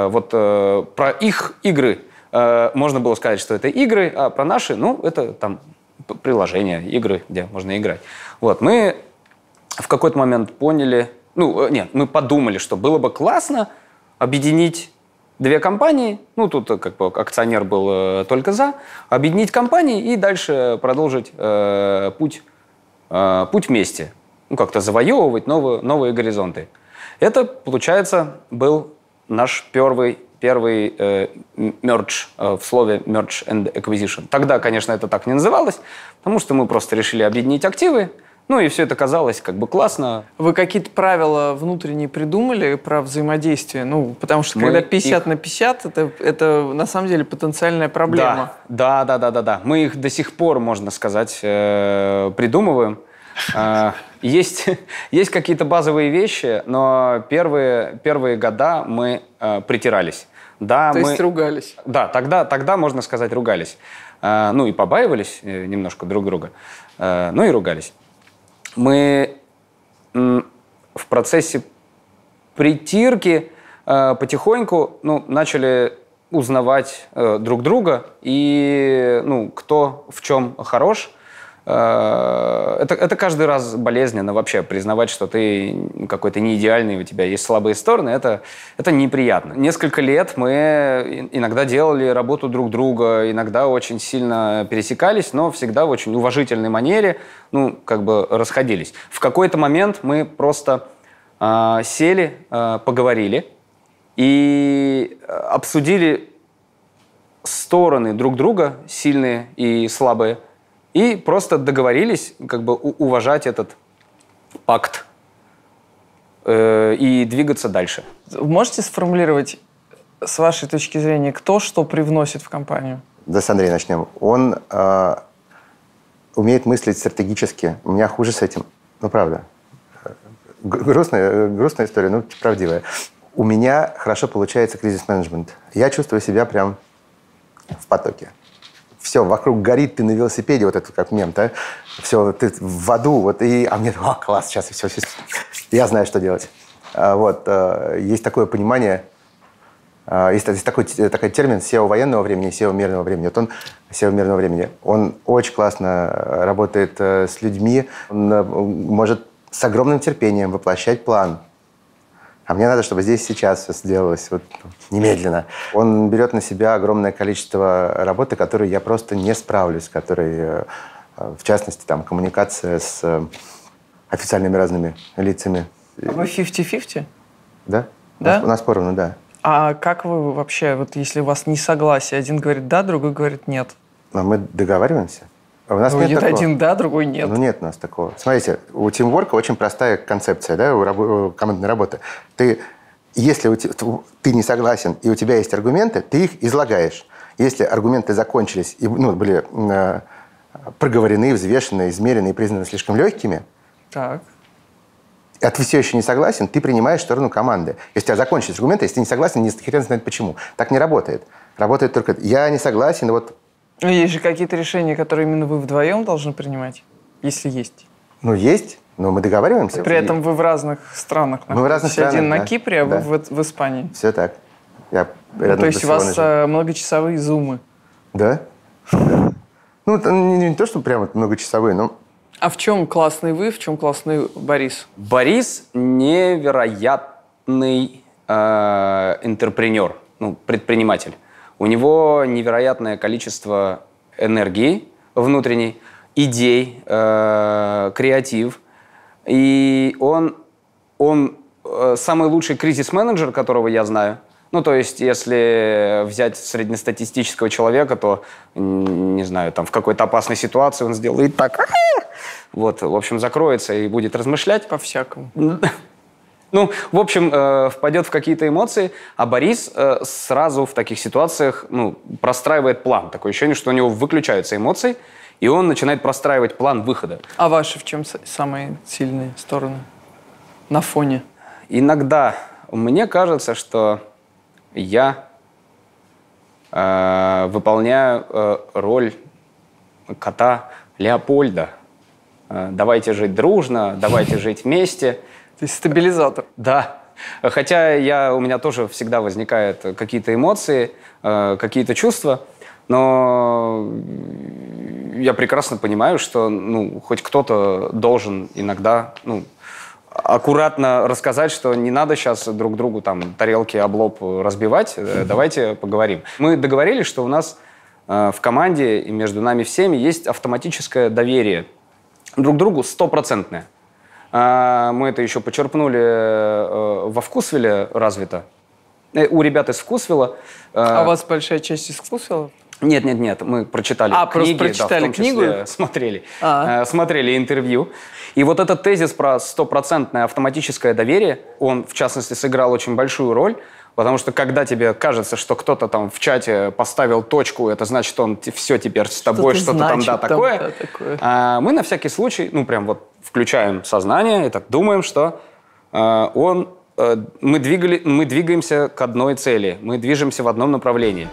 [SPEAKER 1] Про их игры можно было сказать, что это игры, а про наши, это там приложения, игры, где можно играть. Вот, мы в какой-то момент поняли, мы подумали, что было бы классно объединить две компании, тут как бы акционер был только за, объединить компании и дальше продолжить путь вместе. Как-то завоевывать новые горизонты. Это, получается, был наш первый мердж в слове merge and acquisition. Тогда, конечно, это так не называлось, потому что мы просто решили объединить активы, Ну и все это казалось как бы классно.
[SPEAKER 3] Вы какие-то правила внутренние придумали про взаимодействие? Ну, потому что когда 50 на 50, это на самом деле потенциальная проблема.
[SPEAKER 1] Да. Мы их до сих пор, можно сказать, придумываем. Есть какие-то базовые вещи, но первые года мы притирались. Да,
[SPEAKER 3] То есть ругались?
[SPEAKER 1] Да, тогда, можно сказать, ругались. Ну и побаивались немножко друг друга, ну и ругались. Мы в процессе притирки потихоньку начали узнавать друг друга и кто в чем хорош. Это каждый раз болезненно вообще признавать, что ты какой-то не идеальный, у тебя есть слабые стороны, это неприятно. Несколько лет мы иногда делали работу друг друга, иногда очень сильно пересекались, но всегда в очень уважительной манере, расходились. В какой-то момент мы просто сели, поговорили и обсудили стороны друг друга, сильные и слабые, и просто договорились уважать этот пакт и двигаться дальше.
[SPEAKER 3] Можете сформулировать, с вашей точки зрения, кто что привносит в компанию?
[SPEAKER 2] Да, с Андрея начнем. Он умеет мыслить стратегически. У меня хуже с этим. Ну, правда. Грустная история, но правдивая. У меня хорошо получается кризис-менеджмент. Я чувствую себя прям в потоке. Все, вокруг горит, ты на велосипеде, вот это как мем, да? Все, ты в аду, а мне, класс, сейчас, все, я знаю, что делать. Есть такое понимание, есть такой термин SEO военного времени, SEO мирного времени. Вот он, SEO мирного времени, он очень классно работает с людьми, он может с огромным терпением воплощать план. А мне надо, чтобы здесь сейчас все сделалось немедленно. Он берет на себя огромное количество работы, которой я просто не справлюсь, которой, в частности, коммуникация с официальными разными лицами.
[SPEAKER 3] А вы 50-50?
[SPEAKER 2] Да?
[SPEAKER 3] Да?
[SPEAKER 2] У нас поровну, да.
[SPEAKER 3] А как вы вообще, если у вас несогласие, один говорит да, другой говорит нет?
[SPEAKER 2] А мы договариваемся. У нас нет такого.
[SPEAKER 3] Один да, другой нет.
[SPEAKER 2] Нет у нас такого. Смотрите, у тимворка очень простая концепция, да, у командной работы. Если ты не согласен и у тебя есть аргументы, ты их излагаешь. Если аргументы закончились и были проговорены, взвешены, измерены и признаны слишком легкими,
[SPEAKER 3] так.
[SPEAKER 2] А ты все еще не согласен, ты принимаешь сторону команды. Если у тебя закончились аргументы, если ты не согласен, не хрен знает почему. Так не работает. Работает только «я не согласен»,
[SPEAKER 3] Но есть же какие-то решения, которые именно вы вдвоем должны принимать, если есть.
[SPEAKER 2] Есть, но мы договариваемся.
[SPEAKER 3] При этом вы в разных странах находитесь.
[SPEAKER 2] Мы в разных странах,
[SPEAKER 3] Один
[SPEAKER 2] да.
[SPEAKER 3] на Кипре, а
[SPEAKER 2] Да.
[SPEAKER 3] вы в Испании.
[SPEAKER 2] Все так.
[SPEAKER 3] То есть у вас многочасовые зумы.
[SPEAKER 2] Да? Да. Не то, что прям многочасовые, но...
[SPEAKER 3] А в чем классный вы, в чем классный Борис?
[SPEAKER 1] Борис невероятный интерпренер, предприниматель. У него невероятное количество энергии внутренней, идей, креатив. И он самый лучший кризис-менеджер, которого я знаю. То есть, если взять среднестатистического человека, то, не знаю, в какой-то опасной ситуации он сделает так. В общем, закроется и будет размышлять.
[SPEAKER 3] По-всякому.
[SPEAKER 1] В общем, впадет в какие-то эмоции, а Борис сразу в таких ситуациях простраивает план. Такое ощущение, что у него выключаются эмоции, и он начинает простраивать план выхода.
[SPEAKER 3] А ваши в чем самые сильные стороны на фоне?
[SPEAKER 1] Иногда мне кажется, что я выполняю роль кота Леопольда. Давайте жить дружно, давайте жить вместе.
[SPEAKER 3] То есть стабилизатор.
[SPEAKER 1] Да. Хотя у меня тоже всегда возникают какие-то эмоции, какие-то чувства, но я прекрасно понимаю, что хоть кто-то должен иногда аккуратно рассказать, что не надо сейчас друг другу тарелки об лоб разбивать, давайте поговорим. Мы договорились, что у нас в команде и между нами всеми есть автоматическое доверие друг другу 100%. Мы это еще почерпнули во Вкусвилле развито. У ребят из Вкусвилла.
[SPEAKER 3] А у вас большая часть из Вкусвилла?
[SPEAKER 1] Нет, мы прочитали книги.
[SPEAKER 3] Просто прочитали
[SPEAKER 1] в том числе
[SPEAKER 3] книгу?
[SPEAKER 1] Смотрели интервью. И вот этот тезис про стопроцентное автоматическое доверие, он, в частности, сыграл очень большую роль, потому что когда тебе кажется, что кто-то там в чате поставил точку, это значит, он все теперь с тобой, что-то там, такое. Мы на всякий случай, прям вот включаем сознание и так думаем, что мы двигаемся к одной цели, мы движемся в одном направлении.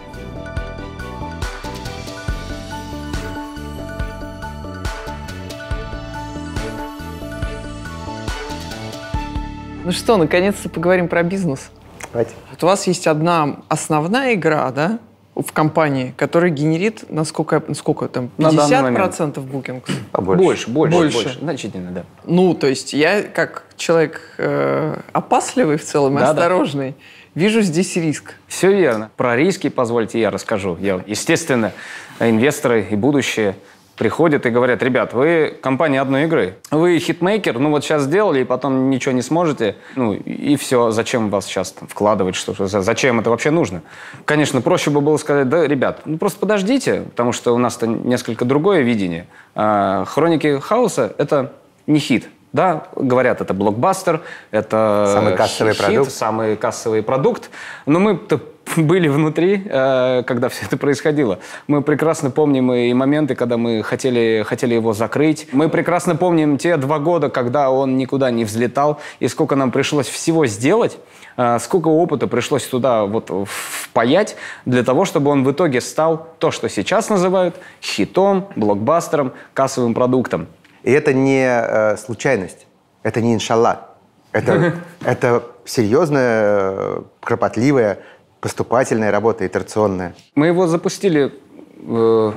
[SPEAKER 3] Ну что, наконец-то поговорим про бизнес.
[SPEAKER 2] Давайте.
[SPEAKER 3] Вот у вас есть одна основная игра, да, в компании, которая генерит, сколько там, 50% букингов?
[SPEAKER 1] Больше. Значительно, да.
[SPEAKER 3] Ну, то есть я, как человек опасливый в целом и осторожный, вижу здесь риск.
[SPEAKER 1] Все верно. Про риски, позвольте, я расскажу. Естественно, инвесторы и будущее приходят и говорят: ребят, вы компания одной игры, вы хитмейкер, вот сейчас сделали, и потом ничего не сможете, и все, зачем вас сейчас вкладывать, зачем это вообще нужно? Конечно, проще бы было сказать: да, ребят, просто подождите, потому что у нас-то несколько другое видение. Хроники Хаоса — это не хит. Да, говорят, это блокбастер, это
[SPEAKER 2] самый кассовый продукт.
[SPEAKER 1] Самый кассовый продукт. Но мы-то были внутри, когда все это происходило. Мы прекрасно помним и моменты, когда мы хотели его закрыть. Мы прекрасно помним те 2 года, когда он никуда не взлетал, и сколько нам пришлось всего сделать, сколько опыта пришлось туда впаять для того, чтобы он в итоге стал то, что сейчас называют хитом, блокбастером, кассовым продуктом.
[SPEAKER 2] И это не случайность, это не иншалла. Это серьезная, кропотливая, поступательная работа, итерационная.
[SPEAKER 1] Мы его запустили в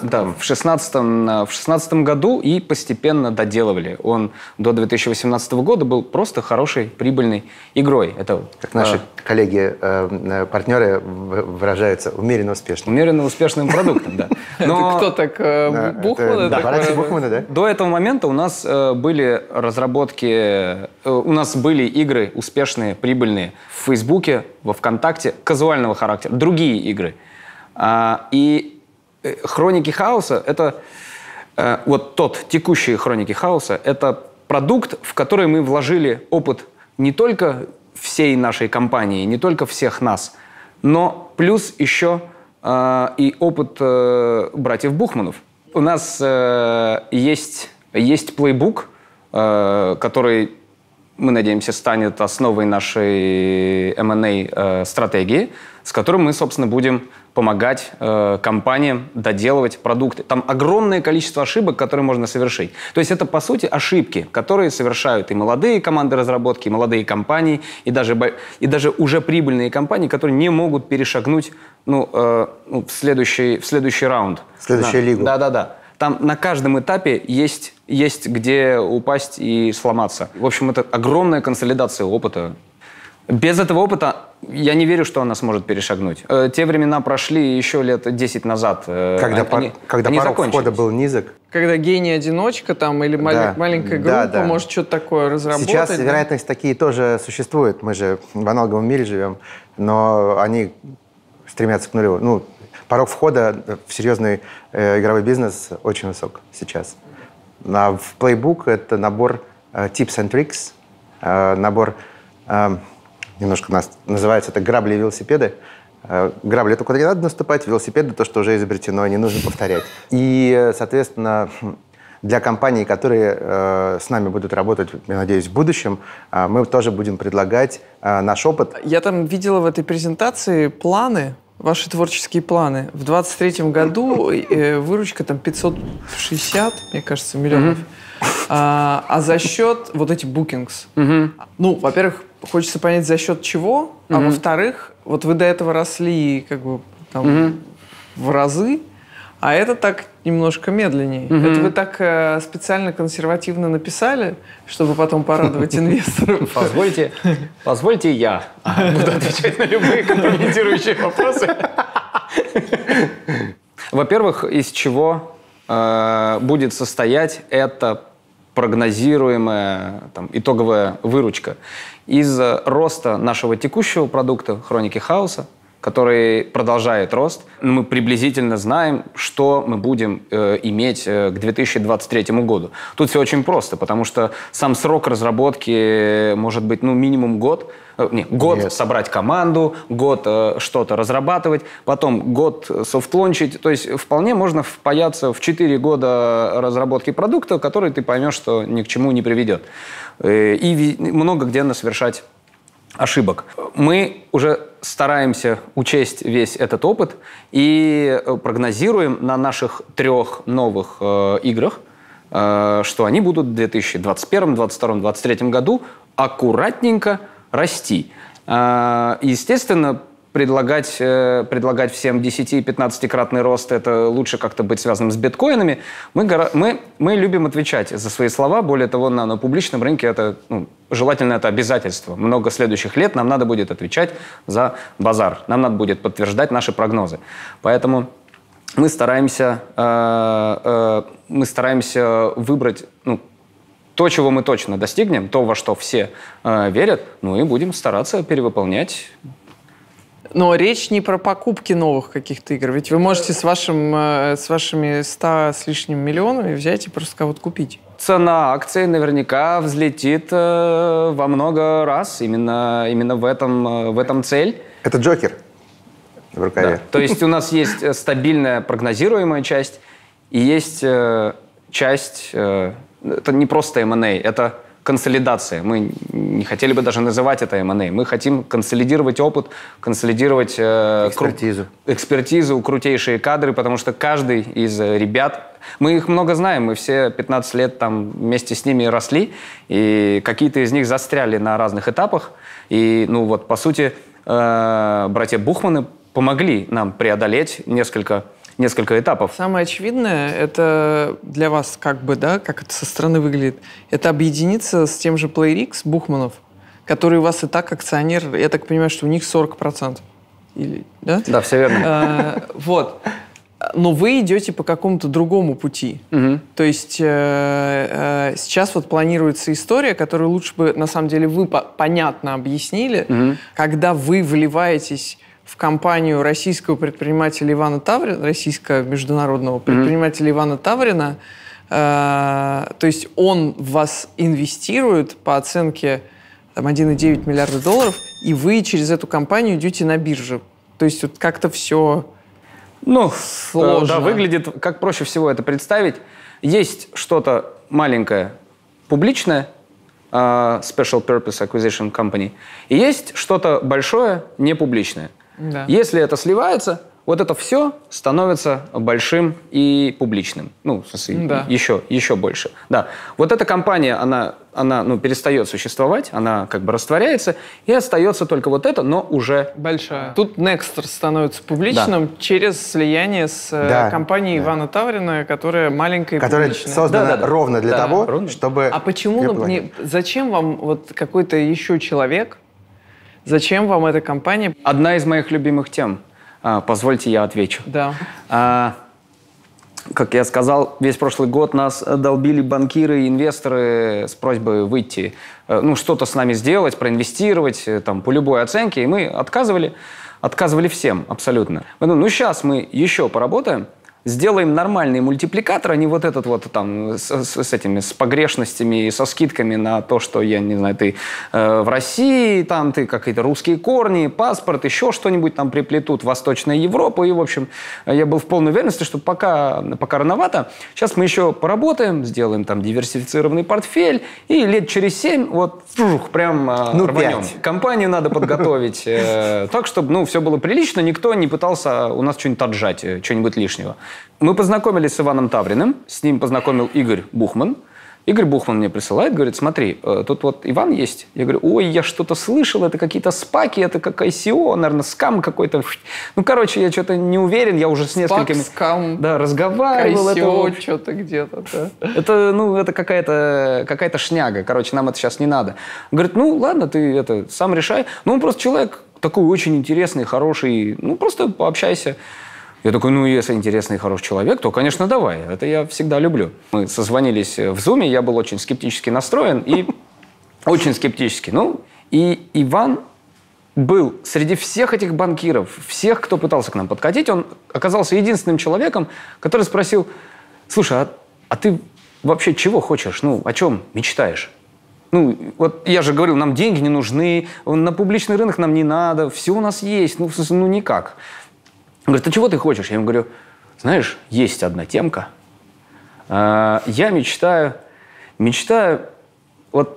[SPEAKER 1] 2016 году и постепенно доделывали. Он до 2018 года был просто хорошей, прибыльной игрой. Это,
[SPEAKER 2] как наши коллеги, партнеры выражаются, умеренно успешным.
[SPEAKER 1] Умеренно успешным продуктом, да.
[SPEAKER 3] Это кто так? Бухман?
[SPEAKER 2] Да, Бухмана, да.
[SPEAKER 1] До этого момента у нас были разработки, у нас были игры успешные, прибыльные в Фейсбуке, во ВКонтакте, казуального характера, другие игры. И Хроники Хаоса — это текущие Хроники Хаоса — это продукт, в который мы вложили опыт не только всей нашей компании, не только всех нас, но плюс еще и опыт братьев Бухманов. У нас есть плейбук, который, мы надеемся, станет основой нашей M&A стратегии, с которым мы, собственно, будем помогать компаниям доделывать продукты. Там огромное количество ошибок, которые можно совершить. То есть это, по сути, ошибки, которые совершают и молодые команды разработки, и молодые компании, и даже уже прибыльные компании, которые не могут перешагнуть в следующий раунд.
[SPEAKER 2] В следующую лигу.
[SPEAKER 1] Да. Там на каждом этапе есть где упасть и сломаться. В общем, это огромная консолидация опыта. Без этого опыта я не верю, что она сможет перешагнуть. Те времена прошли еще лет 10 назад.
[SPEAKER 2] Когда порог входа был низок.
[SPEAKER 3] Когда гений-одиночка или маленькая группа может что-то такое разработать.
[SPEAKER 2] Сейчас вероятность такие тоже существует. Мы же в аналоговом мире живем, но они стремятся к нулю. Порог входа в серьезный игровой бизнес очень высок сейчас. В Playbook это набор tips and tricks, набор... Немножко у нас называется это грабли и велосипеды. Грабли — это куда не надо наступать, велосипеды — то, что уже изобретено, не нужно повторять. И, соответственно, для компаний, которые с нами будут работать, я надеюсь, в будущем, мы тоже будем предлагать наш опыт.
[SPEAKER 3] Я там видела в этой презентации планы, ваши творческие планы. В 2023 году выручка 560, мне кажется, миллионов. А за счет этих bookings. Во-первых, хочется понять, за счет чего, а во-вторых, вы до этого росли в разы, а это так немножко медленнее. Это вы так специально консервативно написали, чтобы потом порадовать инвесторов?
[SPEAKER 1] Позвольте я буду отвечать на любые компрометирующие вопросы. Во-первых, из чего будет состоять эта прогнозируемая итоговая выручка? Из роста нашего текущего продукта «Хроники Хаоса», который продолжает рост. Мы приблизительно знаем, что мы будем иметь к 2023 году. Тут все очень просто, потому что сам срок разработки может быть минимум год. Год собрать команду, год что-то разрабатывать, потом год софтлончить. То есть вполне можно впаяться в 4 года разработки продукта, который ты поймешь, что ни к чему не приведет. И много где совершать ошибок. Мы уже стараемся учесть весь этот опыт и прогнозируем на наших 3 новых играх, что они будут в 2021, 2022, 2023 году аккуратненько расти. Естественно, предлагать всем 10-15-кратный рост, это лучше как-то быть связанным с биткоинами. Мы любим отвечать за свои слова. Более того, на публичном рынке это, желательно это обязательство. Много следующих лет нам надо будет отвечать за базар. Нам надо будет подтверждать наши прогнозы. Поэтому мы стараемся выбрать то, чего мы точно достигнем, то, во что все верят, и будем стараться перевыполнять.
[SPEAKER 3] Но речь не про покупки новых каких-то игр. Ведь вы можете с вашими 100 с лишним миллионами взять и просто кого-то купить.
[SPEAKER 1] Цена акций наверняка взлетит во много раз. Именно в этом цель.
[SPEAKER 2] Это Джокер в рукаве.
[SPEAKER 1] Да. То есть у нас есть стабильная прогнозируемая часть, и есть часть... это не просто M&A, это консолидация. Мы не хотели бы даже называть это M&A. Мы хотим консолидировать опыт, консолидировать экспертизу, крутейшие кадры, потому что каждый из ребят, мы их много знаем, мы все 15 лет там вместе с ними росли, и какие-то из них застряли на разных этапах. И, по сути, братья Бухманы помогли нам преодолеть несколько этапов.
[SPEAKER 3] Самое очевидное, это для вас как это со стороны выглядит, это объединиться с тем же PlayRix Бухманов, который у вас и так акционер, я так понимаю, что у них 40%. Да?
[SPEAKER 1] Да, все верно.
[SPEAKER 3] Но вы идете по какому-то другому пути. Угу. То есть сейчас планируется история, которую лучше бы, на самом деле, вы понятно объяснили, когда вы вливаетесь в компанию российского предпринимателя Ивана Таврина, российского международного предпринимателя Ивана Таврина, то есть он в вас инвестирует по оценке 1,9 миллиарда долларов, и вы через эту компанию идете на биржу. То есть как-то все сложно.
[SPEAKER 1] Да, выглядит, как проще всего это представить. Есть что-то маленькое, публичное, Special Purpose Acquisition Company, и есть что-то большое, непубличное. Да. Если это сливается, это все становится большим и публичным. В смысле, еще больше. Да. Эта компания, она перестает существовать, она как бы растворяется, и остается только это, но уже
[SPEAKER 3] большая. Тут Nextr становится публичным через слияние с компанией Ивана Таврина, которая маленькая и
[SPEAKER 2] которая
[SPEAKER 3] публичная.
[SPEAKER 2] Которая создана ровно для того, чтобы...
[SPEAKER 3] А почему, зачем вам какой-то еще человек, зачем вам эта компания?
[SPEAKER 1] Одна из моих любимых тем. Позвольте, я отвечу.
[SPEAKER 3] Да.
[SPEAKER 1] Как я сказал, весь прошлый год нас долбили банкиры и инвесторы с просьбой выйти, что-то с нами сделать, проинвестировать, по любой оценке. И мы отказывали всем абсолютно. Сейчас мы еще поработаем, сделаем нормальный мультипликатор, а не с погрешностями и со скидками на то, что, я не знаю, ты в России, ты какие-то русские корни, паспорт, еще что-нибудь приплетут, Восточная Европа. И, в общем, я был в полной уверенности, что пока рановато. Сейчас мы еще поработаем, сделаем диверсифицированный портфель, и лет через 7 прям рванем. 5. Компанию надо подготовить так, чтобы все было прилично, никто не пытался у нас что-нибудь отжать, что-нибудь лишнего. Мы познакомились с Иваном Тавриным, с ним познакомил Игорь Бухман. Игорь Бухман мне присылает, говорит, смотри, тут Иван есть. Я говорю, ой, я что-то слышал, это какие-то спаки, это как ICO, наверное, скам какой-то. Я что-то не уверен, я уже с несколькими...
[SPEAKER 3] скам,
[SPEAKER 1] разговаривал.
[SPEAKER 3] ICO, что-то где-то.
[SPEAKER 1] Это какая-то шняга, нам это сейчас не надо. Говорит, ладно, ты это сам решай. Он просто человек такой очень интересный, хороший, просто пообщайся. Я такой, если интересный и хороший человек, то, конечно, давай. Это я всегда люблю. Мы созвонились в Zoom, я был очень скептически настроен и очень скептически. И Иван был среди всех этих банкиров, всех, кто пытался к нам подкатить, он оказался единственным человеком, который спросил: слушай, а ты вообще чего хочешь? Ну, о чем мечтаешь? Ну, вот я же говорил, нам деньги не нужны, на публичный рынок нам не надо, все у нас есть, ну, никак. Он говорит: а чего ты хочешь? Я ему говорю: знаешь, есть одна темка. Я мечтаю вот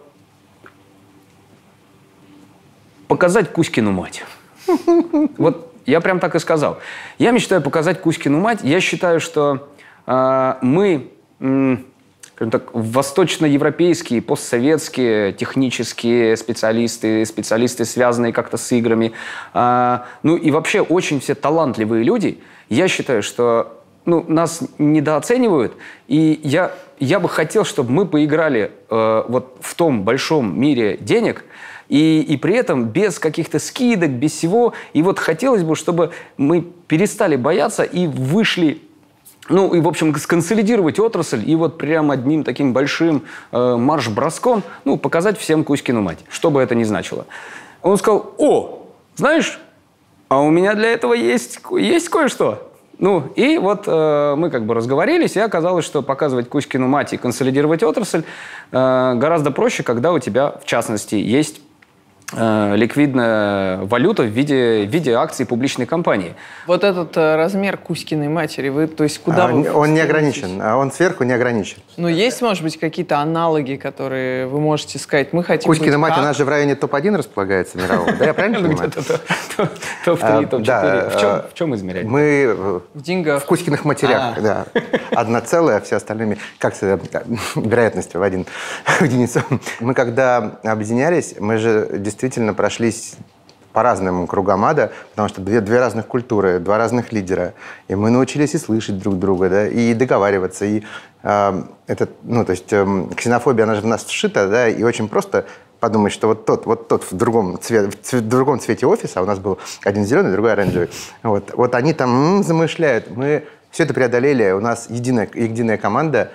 [SPEAKER 1] показать Кузькину мать. Вот я прям так и сказал. Я мечтаю показать Кузькину мать. Я считаю, что мы, скажем так, восточноевропейские, постсоветские, технические специалисты, связанные как-то с играми, ну и вообще очень все талантливые люди, я считаю, что нас недооценивают, и я бы хотел, чтобы мы поиграли вот в том большом мире денег, и при этом без каких-то скидок, без всего. И вот хотелось бы, чтобы мы перестали бояться и вышли, ну и, в общем, сконсолидировать отрасль и вот прям одним таким большим марш-броском, ну, показать всем Кузькину мать, что бы это ни значило. Он сказал: о, знаешь, а у меня для этого есть кое-что. Ну, и вот мы как бы разговорились, и оказалось, что показывать Кузькину мать и консолидировать отрасль гораздо проще, когда у тебя, в частности, есть ликвидная валюта в виде акций публичной компании.
[SPEAKER 3] Вот этот размер Кузькиной матери, вы, то есть куда вы...
[SPEAKER 2] Он не ограничен, он сверху не ограничен.
[SPEAKER 3] Ну, есть, может быть, какие-то аналоги, которые вы можете сказать, мы хотим...
[SPEAKER 2] Кузькина мать, она же в районе топ-1 располагается мирового, да, я правильно понимаю?
[SPEAKER 1] Топ-3, топ-4. В чем измерять?
[SPEAKER 2] Мы
[SPEAKER 3] В деньгах.
[SPEAKER 2] в Кузькиных матерях, да. 1, а все остальными, как вероятностью в единицу. Мы когда объединялись, мы же действительно прошлись по разным кругам ада, потому что две разных культуры, 2 разных лидера. И мы научились и слышать друг друга, да, и договариваться. И ксенофобия, она же в нас вшита, да, и очень просто подумать, что вот тот в другом цвете офиса, а у нас был один зеленый, другой оранжевый, вот они там замышляют. Мы все это преодолели, у нас единая команда,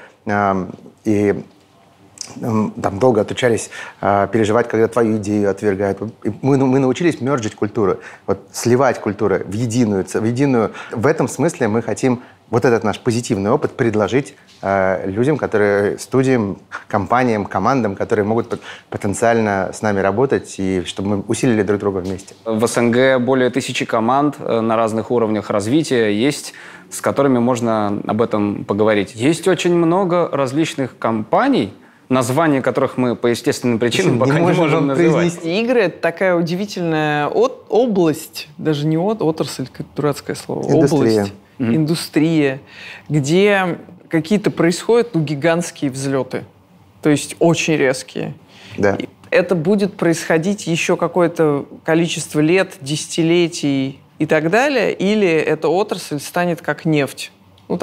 [SPEAKER 2] и там долго отучались переживать, когда твою идею отвергают. Мы научились мерджить культуру, сливать культуру в единую. В этом смысле мы хотим вот этот наш позитивный опыт предложить людям, студиям, компаниям, командам, которые могут потенциально с нами работать, и чтобы мы усилили друг друга вместе.
[SPEAKER 1] В СНГ более 1000 команд на разных уровнях развития есть, с которыми можно об этом поговорить. Есть очень много различных компаний, названия которых мы по естественным причинам пока не можем называть.
[SPEAKER 3] Игры — это такая удивительная область, даже не отрасль, как дурацкое слово, область, индустрия, где какие-то происходят гигантские взлеты, то есть очень резкие.
[SPEAKER 2] Да.
[SPEAKER 3] Это будет происходить еще какое-то количество лет, десятилетий и так далее, или эта отрасль станет как нефть?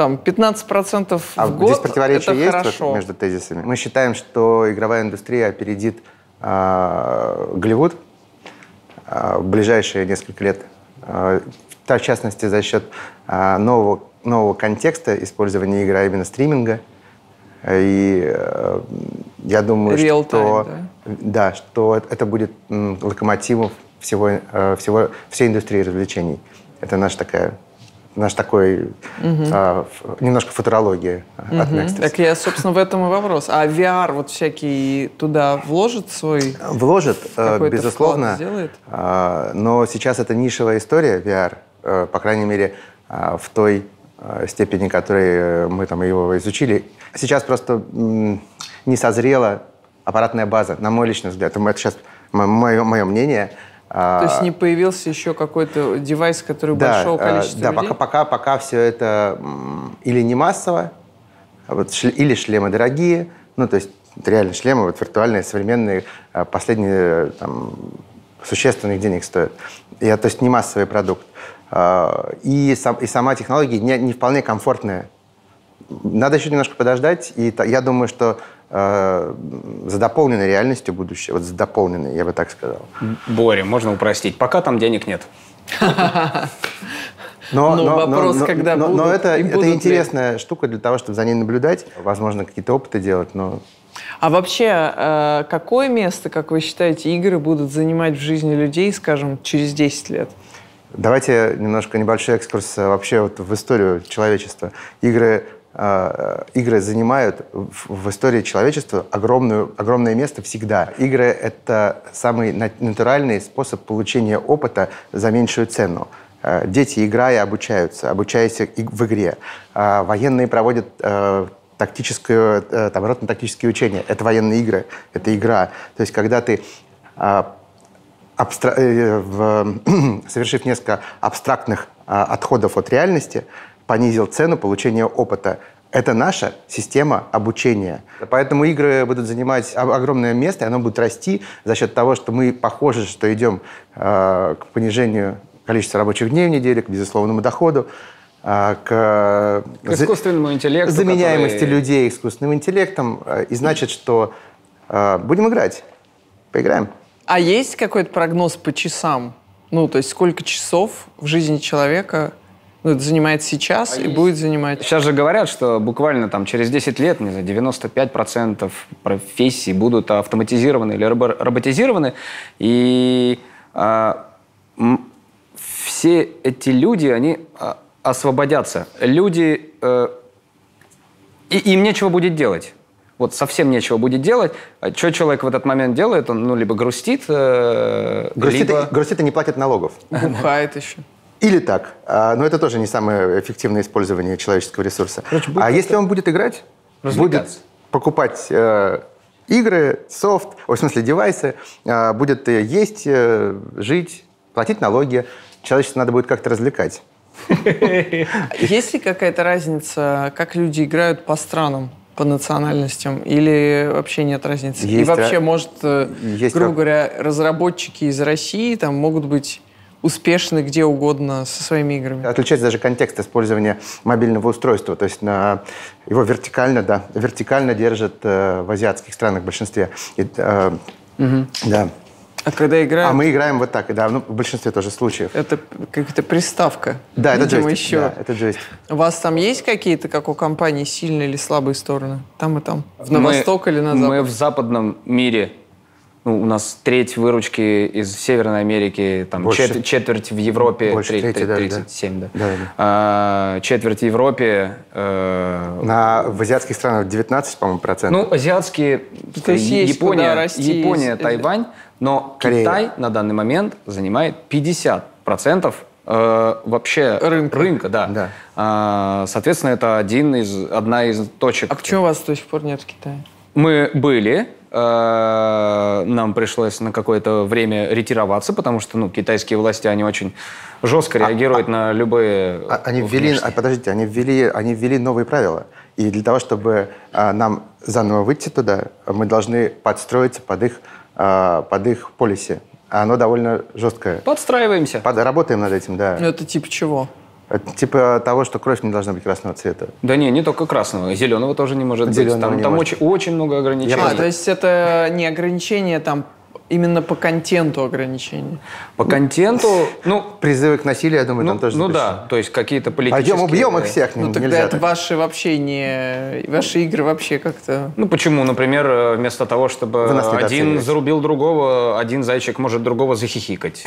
[SPEAKER 3] 15% в год —
[SPEAKER 2] здесь противоречие
[SPEAKER 3] это
[SPEAKER 2] есть
[SPEAKER 3] хорошо.
[SPEAKER 2] между тезисами. Мы считаем, что игровая индустрия опередит Голливуд в ближайшие несколько лет. В частности, за счет нового контекста использования игры, а именно стриминга. И я думаю, что это будет локомотивом всей индустрии развлечений. Это наш такой немножко футурология от Nexters.
[SPEAKER 3] Так я, собственно, в этом и вопрос. А VR всякий туда вложит свой?
[SPEAKER 2] Вложит, безусловно.
[SPEAKER 3] Сделает?
[SPEAKER 2] Но сейчас это нишевая история, VR, по крайней мере, в той степени, которой мы там его изучили. Сейчас просто не созрела аппаратная база, на мой личный взгляд. Это сейчас мое мнение.
[SPEAKER 3] То есть не появился еще какой-то девайс, который большого количества людей?
[SPEAKER 2] Да, пока все это или не массово, или шлемы дорогие, то есть реально шлемы виртуальные, современные, последние существенных денег стоят. То есть не массовый продукт. И сама технология не вполне комфортная. Надо еще немножко подождать, и я думаю, что за дополненной реальностью будущее, за дополненной, я бы так сказал.
[SPEAKER 1] Боря, можно упростить. Пока там денег нет.
[SPEAKER 3] Вопрос, когда будут.
[SPEAKER 2] Но это интересная штука для того, чтобы за ней наблюдать. Возможно, какие-то опыты делать, но
[SPEAKER 3] А вообще, какое место, как вы считаете, игры будут занимать в жизни людей, скажем, через 10 лет?
[SPEAKER 2] Давайте немножко небольшой экскурс вообще вот в историю человечества. Игры занимают в истории человечества огромное место всегда. Игры — это самый натуральный способ получения опыта за меньшую цену. Дети, играя, обучаются в игре. Военные проводят ротно-тактические учения. Это военные игры, это игра. То есть когда ты, совершив несколько абстрактных отходов от реальности, понизил цену получения опыта. Это наша система обучения. Поэтому игры будут занимать огромное место, и оно будет расти за счет того, что мы похоже, что идем к понижению количества рабочих дней в неделю, к безусловному доходу, к
[SPEAKER 1] искусственному интеллекту,
[SPEAKER 2] заменяемости людей искусственным интеллектом. И значит, что будем играть. Поиграем.
[SPEAKER 3] А есть какой-то прогноз по часам? Ну, то есть сколько часов в жизни человека это занимает сейчас и будет занимать?
[SPEAKER 1] Сейчас же говорят, что буквально там через 10 лет, не знаю, 95% профессий будут автоматизированы или роботизированы. И все эти люди, они освободятся. Люди, им нечего будет делать. Вот совсем нечего будет делать. Что человек в этот момент делает? Он либо грустит,
[SPEAKER 2] грустит и не платит налогов.
[SPEAKER 3] Бухает еще.
[SPEAKER 2] Или так. Но это тоже не самое эффективное использование человеческого ресурса.
[SPEAKER 1] Короче,
[SPEAKER 2] если он будет играть, будет покупать игры, софт, в смысле девайсы, будет есть, жить, платить налоги, человечество надо будет как-то развлекать.
[SPEAKER 3] Есть ли какая-то разница, как люди играют по странам, по национальностям, или вообще нет разницы? И вообще, может, грубо говоря, разработчики из России там могут быть успешны где угодно со своими играми?
[SPEAKER 2] Отличается даже контекст использования мобильного устройства. То есть его вертикально держат в азиатских странах в большинстве. Да.
[SPEAKER 3] А когда играем...
[SPEAKER 2] А мы играем вот так, да, в большинстве тоже случаев.
[SPEAKER 3] Это какая-то приставка.
[SPEAKER 2] Да, это джойстик.
[SPEAKER 3] Еще.
[SPEAKER 2] Да, это джойстик.
[SPEAKER 3] У вас там есть какие-то, как у компании, сильные или слабые стороны? Там и там? На восток или на запад?
[SPEAKER 1] Мы в западном мире. У нас треть выручки из Северной Америки, там, четверть в Европе,
[SPEAKER 2] больше
[SPEAKER 1] 37,
[SPEAKER 2] да.
[SPEAKER 1] Четверть в Европе.
[SPEAKER 2] В азиатских странах 19, по-моему, процентов.
[SPEAKER 1] Азиатские, Япония, Тайвань, но
[SPEAKER 2] Корея.
[SPEAKER 1] Китай на данный момент занимает 50% вообще рынка, да. Соответственно, это одна из точек.
[SPEAKER 3] А почему у вас до сих пор нет в Китае?
[SPEAKER 1] Мы были. Нам пришлось на какое-то время ретироваться, потому что китайские власти, они очень жестко реагируют на любые...
[SPEAKER 2] Они ввели новые правила. И для того, чтобы нам заново выйти туда, мы должны подстроиться под их полиси. Оно довольно жесткое.
[SPEAKER 1] Подстраиваемся.
[SPEAKER 2] Работаем над этим, да.
[SPEAKER 3] Это типа чего?
[SPEAKER 2] Типа того, что кровь не должна быть красного цвета.
[SPEAKER 1] Да не только красного. Зеленого тоже не может быть. Там очень много ограничений.
[SPEAKER 3] То есть это не ограничение там именно по контенту ограничения?
[SPEAKER 1] По контенту,
[SPEAKER 2] призывы к насилию, я думаю, там тоже запрещены.
[SPEAKER 1] Да, то есть какие-то политические...
[SPEAKER 2] Убьем их всех,
[SPEAKER 3] тогда
[SPEAKER 2] нельзя
[SPEAKER 3] это ваши игры вообще как-то...
[SPEAKER 1] Почему? Например, вместо того, чтобы один зарубил другого, один зайчик может другого захихикать.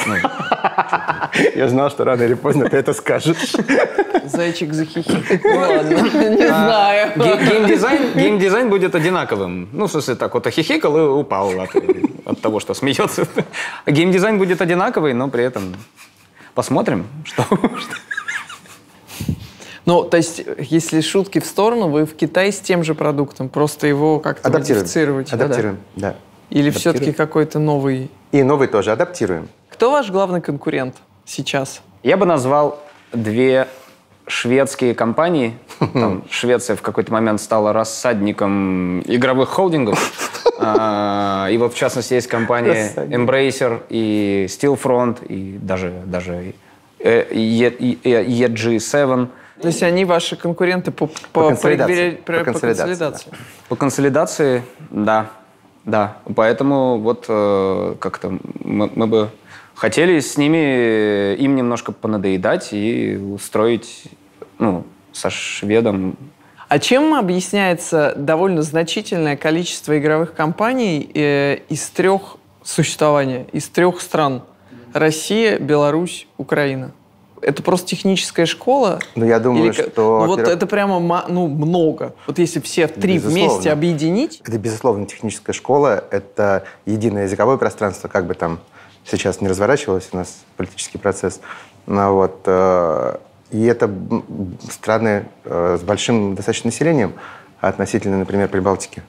[SPEAKER 2] Я знал, что рано или поздно ты это скажешь.
[SPEAKER 3] Зайчик захихикать. Ладно, не знаю.
[SPEAKER 1] Геймдизайн будет одинаковым. В смысле, так вот хихикал и упал от того, что смеется. Геймдизайн будет одинаковый, но при этом посмотрим, что...
[SPEAKER 3] То есть, если шутки в сторону, вы в Китае с тем же продуктом, просто его как-то модифицируете?
[SPEAKER 2] Адаптируем, да.
[SPEAKER 3] Или все-таки какой-то новый?
[SPEAKER 2] И новый тоже адаптируем.
[SPEAKER 3] Кто ваш главный конкурент сейчас?
[SPEAKER 1] Я бы назвал две шведские компании. Швеция в какой-то момент стала рассадником игровых холдингов. И вот, в частности, есть компании Embracer и Steelfront, и даже EG7.
[SPEAKER 3] То есть они ваши конкуренты по консолидации?
[SPEAKER 1] По консолидации, да. Поэтому вот как-то мы бы хотели с ними немножко понадоедать и устроить, со шведом.
[SPEAKER 3] А чем объясняется довольно значительное количество игровых компаний из трех существования, из трех стран? Россия, Беларусь, Украина. Это просто техническая школа?
[SPEAKER 2] Ну, я думаю,
[SPEAKER 3] или,
[SPEAKER 2] что...
[SPEAKER 3] Ну, вот это прямо много. Вот если все три вместе объединить...
[SPEAKER 2] Это, безусловно, техническая школа, это единое языковое пространство, как бы там сейчас не разворачивался у нас политический процесс. Ну, вот, и это страны с большим достаточно населением относительно, например, Прибалтики.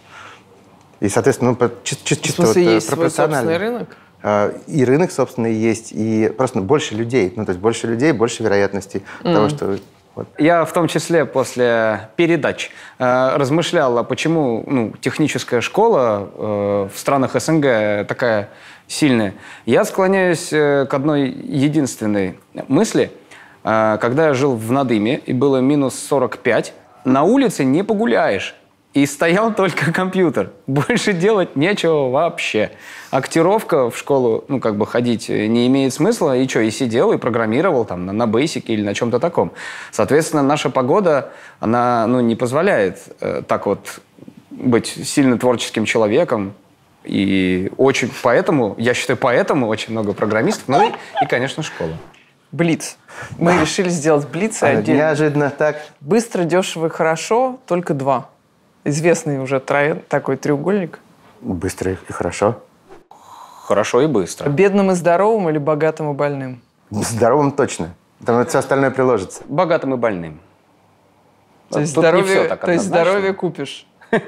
[SPEAKER 2] И, соответственно, чисто
[SPEAKER 3] в смысле, есть свой
[SPEAKER 2] пропорционально.
[SPEAKER 3] собственный рынок?
[SPEAKER 2] И рынок, собственно, есть, и просто больше людей. Ну, то есть больше людей, больше вероятностей того, что... Вот.
[SPEAKER 1] Я в том числе после передач размышлял, почему техническая школа в странах СНГ такая сильная. Я склоняюсь к одной единственной мысли. Когда я жил в Надыме, и было минус 45, на улице не погуляешь. И стоял только компьютер. Больше делать нечего вообще. Актировка в школу, ходить не имеет смысла. И что, и сидел, и программировал там на Basic или на чем-то таком. Соответственно, наша погода, она не позволяет так вот быть сильно творческим человеком. И я считаю, поэтому очень много программистов. И, конечно, школа.
[SPEAKER 3] Блиц. Мы решили сделать блицы отдельно.
[SPEAKER 2] Неожиданно так.
[SPEAKER 3] Быстро, дешево и хорошо, только два. Известный уже такой треугольник.
[SPEAKER 2] Быстро и хорошо.
[SPEAKER 1] Хорошо и быстро.
[SPEAKER 3] Бедным и здоровым или богатым и больным?
[SPEAKER 2] Здоровым точно. Там все остальное приложится.
[SPEAKER 1] Богатым и больным.
[SPEAKER 3] То есть здоровье купишь?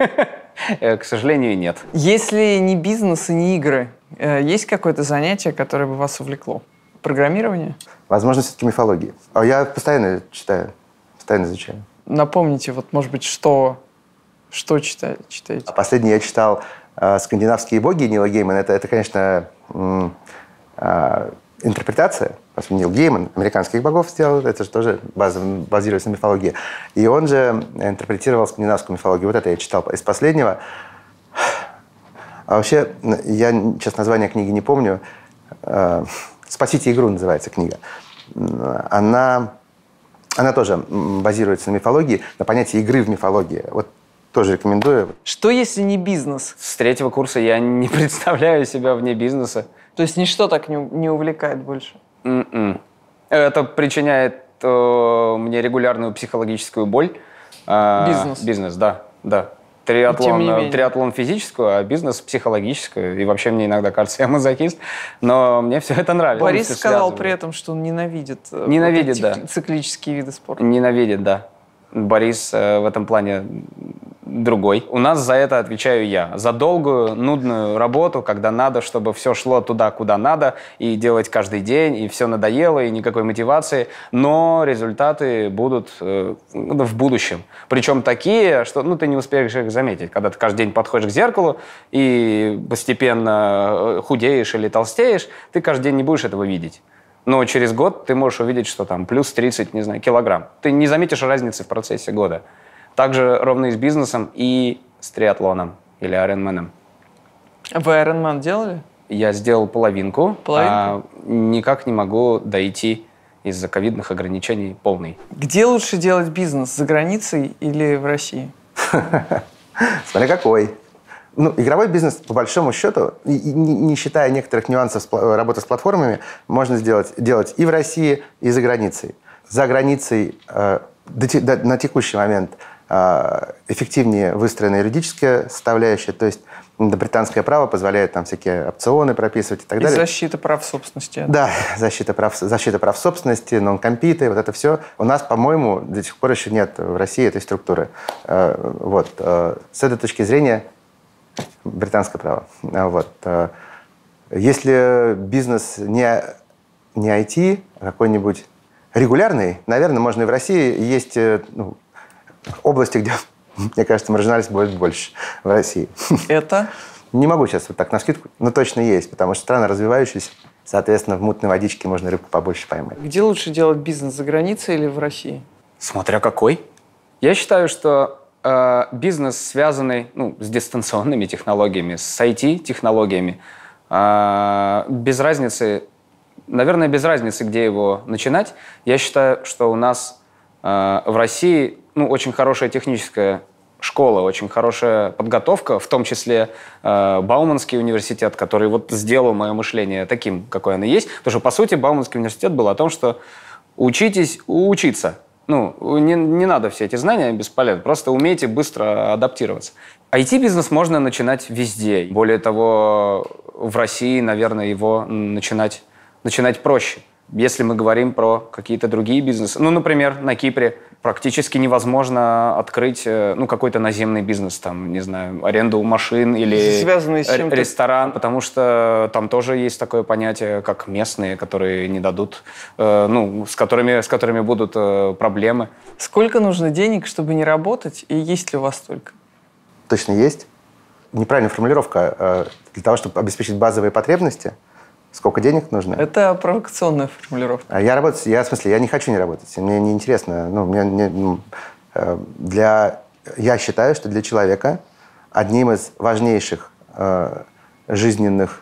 [SPEAKER 1] К сожалению, нет.
[SPEAKER 3] Если не бизнес и не игры, есть какое-то занятие, которое бы вас увлекло? Программирование?
[SPEAKER 2] Возможно, все-таки мифология. Я постоянно читаю, постоянно изучаю.
[SPEAKER 3] Напомните, может быть, что читаете?
[SPEAKER 2] Последний я читал «Скандинавские боги» Нила Геймана. Это, конечно, интерпретация. Нил Гейман американских богов сделал. Это же тоже базируется на мифологии. И он же интерпретировал скандинавскую мифологию. Вот это я читал из последнего. А вообще, я сейчас название книги не помню. «Спасите игру» называется книга. Она тоже базируется на мифологии, на понятии игры в мифологии. Вот тоже рекомендую.
[SPEAKER 3] Что, если не бизнес?
[SPEAKER 1] С 3-го курса я не представляю себя вне бизнеса.
[SPEAKER 3] То есть ничто так не увлекает больше?
[SPEAKER 1] Это причиняет мне регулярную психологическую боль.
[SPEAKER 3] Бизнес?
[SPEAKER 1] Бизнес, да. Триатлон физическую, а бизнес психологическую. И вообще мне иногда кажется, я мазохист, но мне все это нравится.
[SPEAKER 3] Борис сказал при этом, что он ненавидит циклические виды спорта.
[SPEAKER 1] Ненавидит, да. Борис в этом плане другой. У нас за это отвечаю я. За долгую, нудную работу, когда надо, чтобы все шло туда, куда надо, и делать каждый день, и все надоело, и никакой мотивации. Но результаты будут в будущем. Причем такие, что ты не успеешь их заметить. Когда ты каждый день подходишь к зеркалу и постепенно худеешь или толстеешь, ты каждый день не будешь этого видеть. Но через год ты можешь увидеть, что там плюс 30, килограмм. Ты не заметишь разницы в процессе года. Также ровно и с бизнесом, и с триатлоном или Ironman.
[SPEAKER 3] Вы Ironman делали?
[SPEAKER 1] Я сделал половинку? А никак не могу дойти из-за ковидных ограничений полный.
[SPEAKER 3] Где лучше делать бизнес, за границей или в России?
[SPEAKER 2] Смотря какой. Игровой бизнес, по большому счету, не считая некоторых нюансов работы с платформами, можно делать и в России, и за границей. За границей на текущий момент эффективнее выстроена юридическая составляющая, то есть британское право позволяет там всякие опционы прописывать и так далее.
[SPEAKER 3] И защита прав собственности.
[SPEAKER 2] Да, защита прав собственности, нон-компиты, вот это все. У нас, по-моему, до сих пор еще нет в России этой структуры. С этой точки зрения британское право. Если бизнес не IT, а какой-нибудь регулярный, наверное, можно и в России. Есть области, где, мне кажется, маржинальность будет больше в России.
[SPEAKER 3] Это?
[SPEAKER 2] Не могу сейчас вот так навскидку, но точно есть, потому что страна развивающаяся, соответственно, в мутной водичке можно рыбку побольше поймать.
[SPEAKER 3] Где лучше делать бизнес, за границей или в России?
[SPEAKER 1] Смотря какой. Я считаю, что бизнес, связанный с дистанционными технологиями, с IT-технологиями, без разницы, где его начинать. Я считаю, что у нас в России очень хорошая техническая школа, очень хорошая подготовка, в том числе Бауманский университет, который вот сделал мое мышление таким, какое оно есть. Потому что, по сути, Бауманский университет был о том, что учитесь учиться. Не надо все эти знания, бесполезно. Просто умейте быстро адаптироваться. IT-бизнес можно начинать везде. Более того, в России, наверное, его начинать проще. Если мы говорим про какие-то другие бизнесы. Например, на Кипре практически невозможно открыть какой-то наземный бизнес, там, не знаю, аренду машин или ресторан, потому что там тоже есть такое понятие, как местные, которые не дадут, с которыми будут проблемы.
[SPEAKER 3] Сколько нужно денег, чтобы не работать, и есть ли у вас столько?
[SPEAKER 2] Точно есть. Неправильная формулировка. Для того, чтобы обеспечить базовые потребности, сколько денег нужно?
[SPEAKER 3] Это провокационная формулировка.
[SPEAKER 2] Я не хочу не работать. Мне не интересно. Я считаю, что для человека одним из важнейших жизненных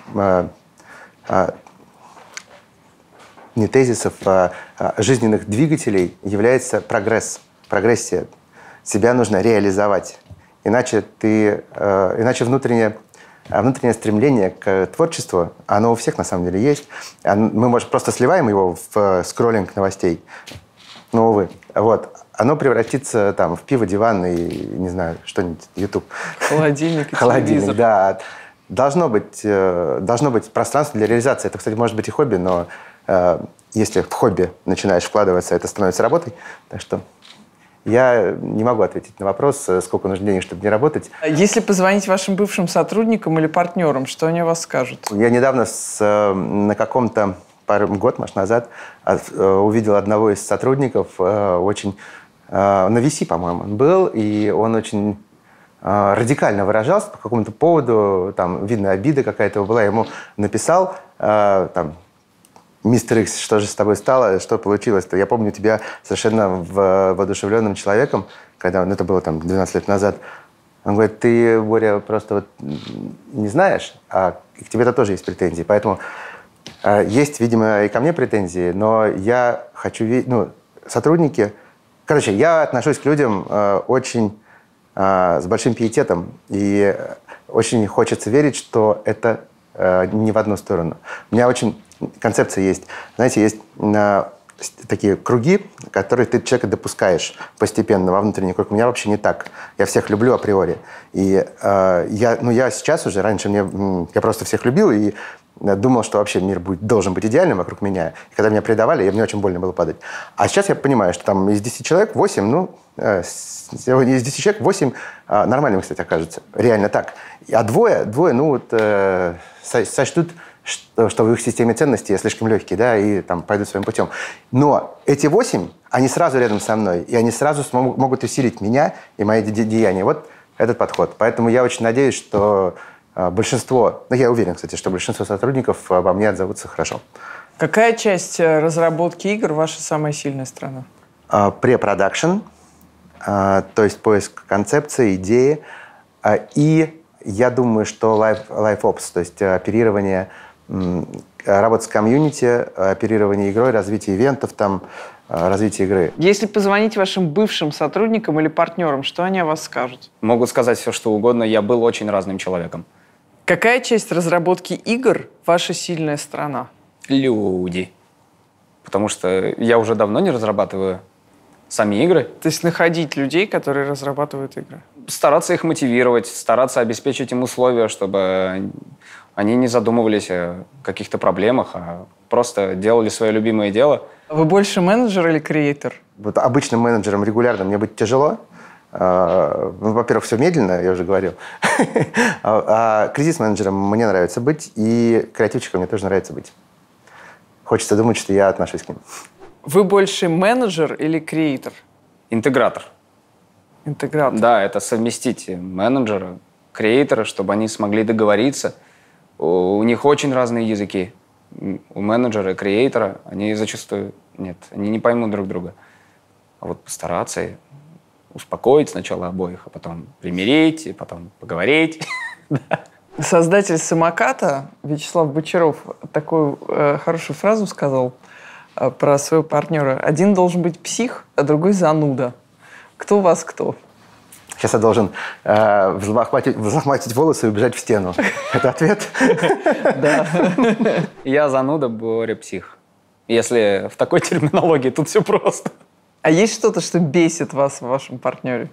[SPEAKER 2] не тезисов, жизненных двигателей является прогрессия. Себя нужно реализовать. Иначе внутреннее стремление к творчеству, оно у всех на самом деле есть. Мы, может, просто сливаем его в скроллинг новостей. Но, увы. Оно превратится в пиво, диван и, не знаю, что-нибудь, YouTube.
[SPEAKER 3] Холодильник и
[SPEAKER 2] Холодильник, да. Должно быть пространство для реализации. Это, кстати, может быть и хобби, но если в хобби начинаешь вкладываться, это становится работой. Так что я не могу ответить на вопрос, сколько нужно денег, чтобы не работать.
[SPEAKER 3] Если позвонить вашим бывшим сотрудникам или партнерам, что они о вас скажут?
[SPEAKER 2] Я недавно на каком-то год, может, назад увидел одного из сотрудников, на VC, по-моему, он был, и он очень радикально выражался по какому-то поводу, там, видно, обида какая-то была, я ему написал, «Мистер Икс, что же с тобой стало? Что получилось-то? Я помню тебя совершенно воодушевленным человеком, когда это было 12 лет назад. Он говорит, ты, Боря, просто не знаешь, а к тебе-то тоже есть претензии. Поэтому есть, видимо, и ко мне претензии, но я хочу видеть... сотрудники... Короче, я отношусь к людям очень с большим пиететом, и очень хочется верить, что это не в одну сторону. У меня очень... Концепция есть. Знаете, есть такие круги, которые ты человека допускаешь постепенно во внутренний круг. У меня вообще не так. Я всех люблю априори. И я сейчас уже, раньше я просто всех любил и думал, что вообще мир должен быть идеальным вокруг меня. И когда меня предавали, мне очень больно было падать. А сейчас я понимаю, что из 10 человек 8, из 10 человек 8 нормальными, кстати, окажутся. Реально так. А двое сочтут, что в их системе ценностей я слишком легкий, да, и пойдут своим путем. Но эти 8, они сразу рядом со мной, и они сразу могут усилить меня и мои деяния. Вот этот подход. Поэтому я очень надеюсь, что большинство, я уверен, кстати, что большинство сотрудников обо мне отзовутся хорошо.
[SPEAKER 3] Какая часть разработки игр ваша самая сильная сторона?
[SPEAKER 2] Препродакшн, то есть поиск концепции, идеи, и я думаю, что LiveOps, то есть оперирование, работа с комьюнити, оперирование игрой, развитие ивентов, развитие игры.
[SPEAKER 3] Если позвонить вашим бывшим сотрудникам или партнерам, что они о вас скажут?
[SPEAKER 1] Могут сказать все, что угодно. Я был очень разным человеком.
[SPEAKER 3] Какая часть разработки игр ваша сильная сторона?
[SPEAKER 1] Люди. Потому что я уже давно не разрабатываю сами игры.
[SPEAKER 3] То есть находить людей, которые разрабатывают игры?
[SPEAKER 1] Стараться их мотивировать, стараться обеспечить им условия, чтобы они не задумывались о каких-то проблемах, а просто делали свое любимое дело.
[SPEAKER 3] Вы больше менеджер или креатор?
[SPEAKER 2] Обычным менеджером регулярно мне быть тяжело. Во-первых, все медленно, я уже говорил. А кризис-менеджером мне нравится быть, и креативчиком мне тоже нравится быть. Хочется думать, что я отношусь к ним.
[SPEAKER 3] Вы больше менеджер или креатор?
[SPEAKER 1] Интегратор.
[SPEAKER 3] Интегратор.
[SPEAKER 1] Да, это совместить менеджера, креатора, чтобы они смогли договориться. У них очень разные языки. У менеджера и креатора они зачастую они не поймут друг друга. А вот постараться и успокоить сначала обоих, а потом примирить, и потом поговорить.
[SPEAKER 3] Создатель «Самоката» Вячеслав Бочаров такую хорошую фразу сказал про своего партнера. Один должен быть псих, а другой зануда. Кто у вас кто?
[SPEAKER 2] Сейчас я должен взлохматить волосы и убежать в стену. Это ответ?
[SPEAKER 3] Да.
[SPEAKER 1] Я зануда, Боря псих. Если в такой терминологии, тут все просто.
[SPEAKER 3] А есть что-то, что бесит вас в вашем партнере?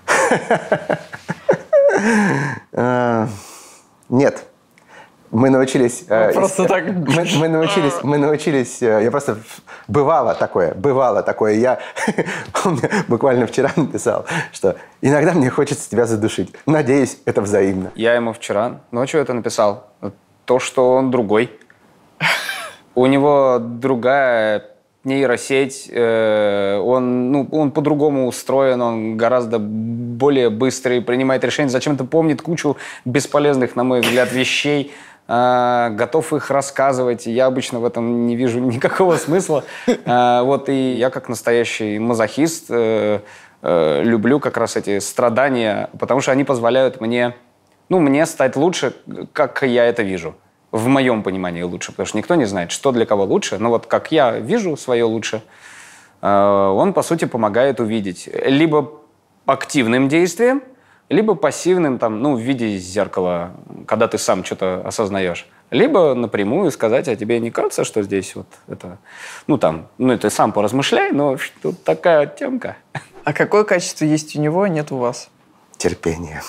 [SPEAKER 2] Нет. Мы научились...
[SPEAKER 3] Просто так...
[SPEAKER 2] Мы научились... Я просто... Бывало такое. Я буквально вчера написал, что иногда мне хочется тебя задушить. Надеюсь, это взаимно.
[SPEAKER 1] Я ему вчера ночью это написал. То, что он другой. У него другая нейросеть. Он по-другому устроен. Он гораздо более быстрый, принимает решения. Зачем-то помнит кучу бесполезных, на мой взгляд, вещей. Готов их рассказывать. Я обычно в этом не вижу никакого смысла. Вот и я, как настоящий мазохист, люблю как раз эти страдания, потому что они позволяют мне стать лучше, как я это вижу. В моем понимании лучше, потому что никто не знает, что для кого лучше. Но вот как я вижу свое лучше, он, по сути, помогает увидеть либо активным действием, либо пассивным, в виде зеркала, когда ты сам что-то осознаешь. Либо напрямую сказать, а тебе не кажется, что здесь вот это... ты сам поразмышляй, но тут такая темка.
[SPEAKER 3] А какое качество есть у него, а нет у вас?
[SPEAKER 2] Терпение.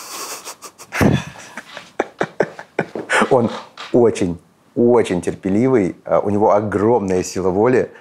[SPEAKER 2] Он очень, очень терпеливый, у него огромная сила воли.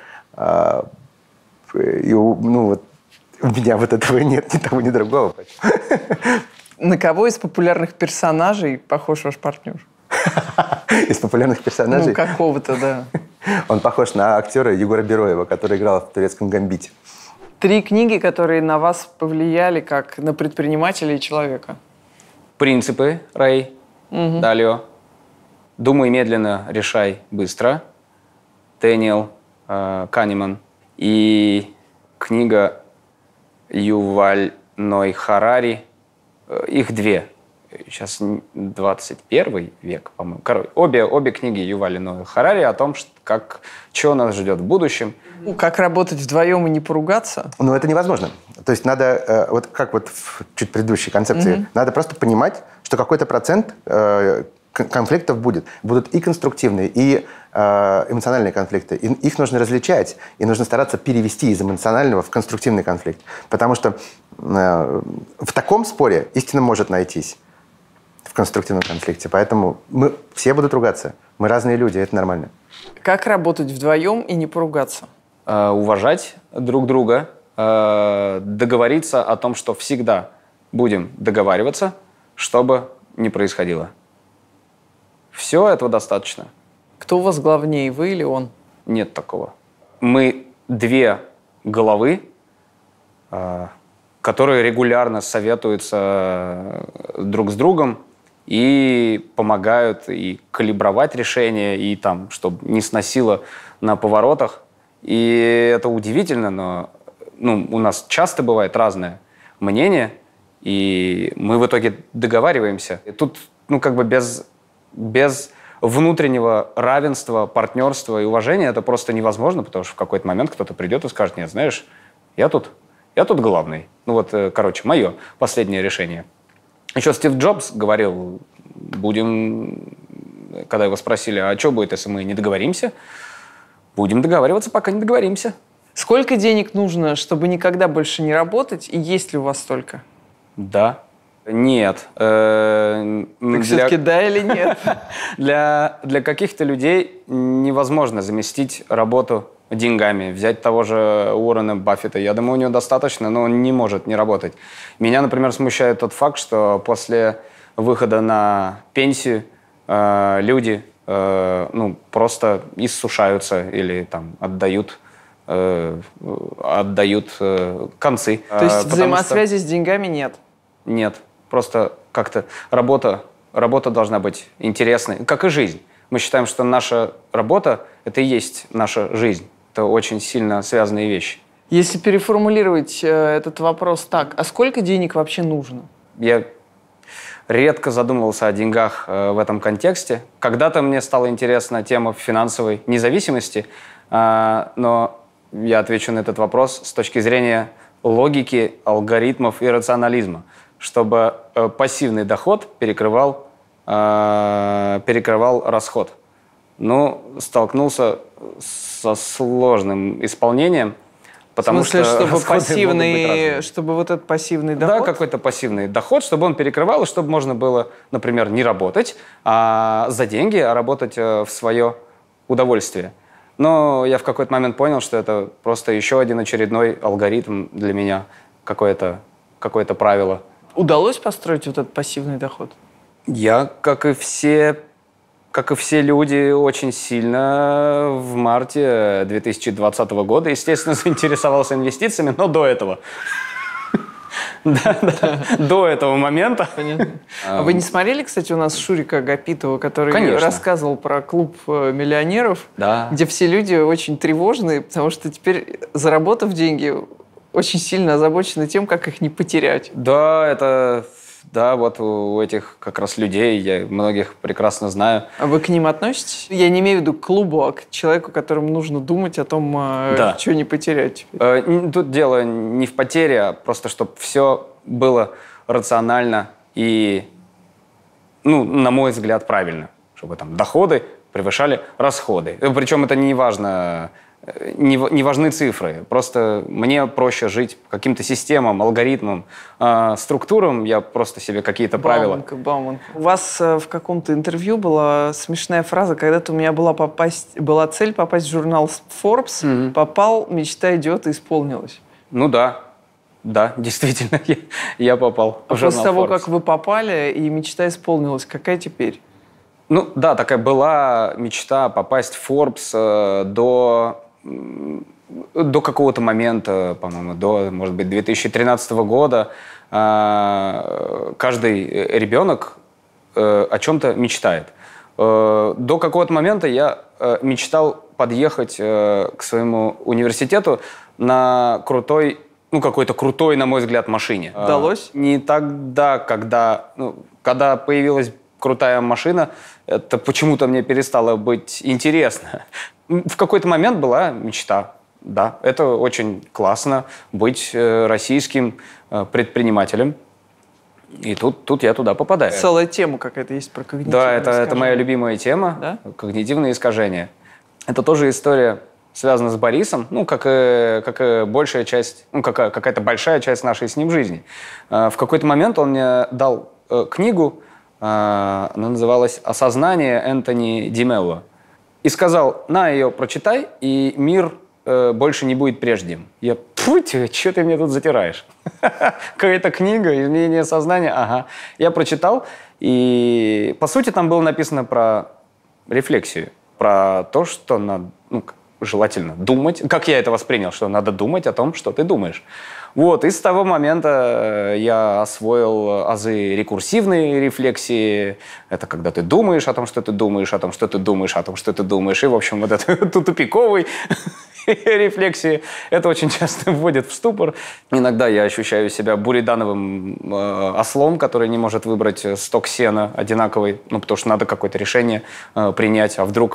[SPEAKER 2] И, у меня вот этого нет, ни того, ни другого.
[SPEAKER 3] На кого из популярных персонажей похож ваш партнер?
[SPEAKER 2] Из популярных персонажей?
[SPEAKER 3] Какого-то, да.
[SPEAKER 2] Он похож на актера Егора Бероева, который играл в «Турецком гамбите».
[SPEAKER 3] 3 книги, которые на вас повлияли как на предпринимателя и человека.
[SPEAKER 1] «Принципы» Рэй Далио. «Думай медленно, решай быстро» Дэниел Канеман. И книга Юваль Ной Харари. Их 2. Сейчас 21 век, по-моему. Обе книги Юваля Ной Харари о том, что нас ждет в будущем.
[SPEAKER 3] Как работать вдвоем и не поругаться?
[SPEAKER 2] Это невозможно. То есть надо, как в чуть предыдущей концепции, надо просто понимать, что какой-то процент конфликтов будет. Будут и конструктивные, и эмоциональные конфликты. И их нужно различать, и нужно стараться перевести из эмоционального в конструктивный конфликт. Потому что в таком споре истина может найтись в конструктивном конфликте. Поэтому мы все будут ругаться. Мы разные люди, это нормально.
[SPEAKER 3] Как работать вдвоем и не поругаться?
[SPEAKER 1] Уважать друг друга, договориться о том, что всегда будем договариваться, что бы ни происходило. Все этого достаточно.
[SPEAKER 3] Кто у вас главнее, вы или он?
[SPEAKER 1] Нет такого. Мы 2 головы, которые регулярно советуются друг с другом и помогают и калибровать решения, и чтобы не сносило на поворотах. И это удивительно, но у нас часто бывает разное мнение, и мы в итоге договариваемся. И тут без внутреннего равенства, партнерства и уважения это просто невозможно, потому что в какой-то момент кто-то придет и скажет: нет, знаешь, я тут главный. Мое последнее решение. Еще Стив Джобс говорил, когда его спросили, а что будет, если мы не договоримся? Будем договариваться, пока не договоримся.
[SPEAKER 3] Сколько денег нужно, чтобы никогда больше не работать, и есть ли у вас столько?
[SPEAKER 1] Да. Нет.
[SPEAKER 3] Так все-таки да или нет?
[SPEAKER 1] Для каких-то людей невозможно заместить работу деньгами. Взять того же Уоррена Баффета. Я думаю, у него достаточно, но он не может не работать. Меня, например, смущает тот факт, что после выхода на пенсию люди просто иссушаются или отдают концы.
[SPEAKER 3] То есть взаимосвязи с деньгами нет?
[SPEAKER 1] Нет. Просто как-то работа должна быть интересной, как и жизнь. Мы считаем, что наша работа – это и есть наша жизнь. Это очень сильно связанные вещи.
[SPEAKER 3] Если переформулировать этот вопрос так, а сколько денег вообще нужно?
[SPEAKER 1] Я редко задумывался о деньгах в этом контексте. Когда-то мне стала интересна тема финансовой независимости, но я отвечу на этот вопрос с точки зрения логики, алгоритмов и рационализма, чтобы пассивный доход перекрывал расход. Но столкнулся со сложным исполнением, потому
[SPEAKER 3] в смысле,
[SPEAKER 1] что
[SPEAKER 3] чтобы
[SPEAKER 1] расходы могут быть разными.
[SPEAKER 3] пассивный, чтобы вот этот пассивный доход?
[SPEAKER 1] Да, какой-то пассивный доход, чтобы он перекрывал, и чтобы можно было, например, не работать за деньги, а работать в свое удовольствие. Но я в какой-то момент понял, что это просто еще один очередной алгоритм для меня, какое-то правило.
[SPEAKER 3] Удалось построить вот этот пассивный доход?
[SPEAKER 1] Я, как и все люди, очень сильно в марте 2020 года, естественно, заинтересовался инвестициями, но до этого. До этого момента.
[SPEAKER 3] Понятно. А вы не смотрели, кстати, у нас Шурика Агапитова, который
[SPEAKER 1] Конечно.
[SPEAKER 3] рассказывал про клуб миллионеров,
[SPEAKER 1] Да.
[SPEAKER 3] где все люди очень тревожные, потому что теперь, заработав деньги, очень сильно озабочены тем, как их не потерять.
[SPEAKER 1] Да, вот у этих как раз людей, я многих прекрасно знаю.
[SPEAKER 3] А вы к ним относитесь? Я не имею в виду к клубу, а к человеку, которому нужно думать о том, что не потерять.
[SPEAKER 1] Тут дело не в потере, а просто, чтобы все было рационально и, на мой взгляд, правильно. Чтобы там доходы превышали расходы. Причем это не важно, не важны цифры. Просто мне проще жить по каким-то системам, алгоритмам, структурам. Я просто себе какие-то правила.
[SPEAKER 3] Бауманка. У вас в каком-то интервью была смешная фраза: когда-то у меня была цель попасть в журнал Forbes, попал, мечта идиота исполнилась.
[SPEAKER 1] Ну да, действительно, я попал в журнал
[SPEAKER 3] После того,
[SPEAKER 1] Forbes.
[SPEAKER 3] как вы попали и мечта исполнилась, какая теперь?
[SPEAKER 1] Да, такая была мечта попасть в Forbes до какого-то момента, по-моему, до, может быть, 2013 года. Каждый ребенок о чем-то мечтает. До какого-то момента я мечтал подъехать к своему университету на какой-то крутой, на мой взгляд, машине.
[SPEAKER 3] Удалось?
[SPEAKER 1] Не тогда, когда появилась крутая машина, это почему-то мне перестало быть интересно. В какой-то момент была мечта. Да, это очень классно быть российским предпринимателем. И тут я туда попадаю.
[SPEAKER 3] Целая тема какая-то есть про когнитивное
[SPEAKER 1] Да, это
[SPEAKER 3] искажение.
[SPEAKER 1] моя любимая тема.
[SPEAKER 3] Да?
[SPEAKER 1] Когнитивные искажения. Это тоже история, связана с Борисом, как и большая часть, какая-то большая часть нашей с ним жизни. В какой-то момент он мне дал книгу, она называлась «Осознание» Энтони Ди Мелло. И сказал: на, ее прочитай, и мир больше не будет прежним. Я: что ты мне тут затираешь? Какая-то книга, изменение сознания, ага. Я прочитал, и по сути там было написано про рефлексию, про то, что надо, желательно думать. Как я это воспринял, что надо думать о том, что ты думаешь. И с того момента я освоил азы рекурсивной рефлексии. Это когда ты думаешь о том, что ты думаешь, о том, что ты думаешь, о том, что ты думаешь. И, в общем, вот это тупиковой рефлексии. Это очень часто вводит в ступор. Иногда я ощущаю себя буридановым ослом, который не может выбрать сток сена одинаковый, потому что надо какое-то решение принять, а вдруг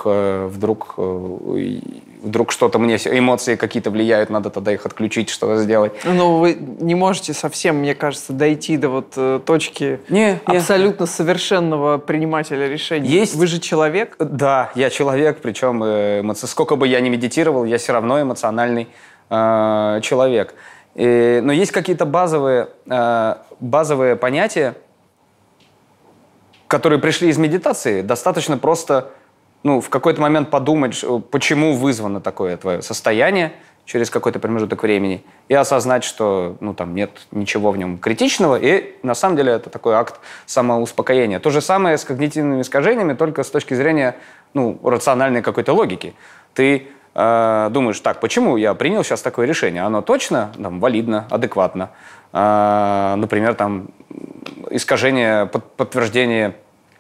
[SPEAKER 1] что-то мне, эмоции какие-то влияют, надо тогда их отключить, что-то сделать.
[SPEAKER 3] Но вы не можете совсем, мне кажется, дойти до точки абсолютно совершенного принимателя решений. Вы же человек.
[SPEAKER 1] Да, я человек, причем сколько бы я ни медитировал, я все равно эмоциональный человек. Но есть какие-то базовые понятия, которые пришли из медитации. Достаточно просто в какой-то момент подумать, почему вызвано такое твое состояние через какой-то промежуток времени, и осознать, что там нет ничего в нем критичного, и на самом деле это такой акт самоуспокоения. То же самое с когнитивными искажениями, только с точки зрения рациональной какой-то логики. Ты думаешь: так, почему я принял сейчас такое решение? Оно точно валидно, адекватно. Например, искажение подтверждения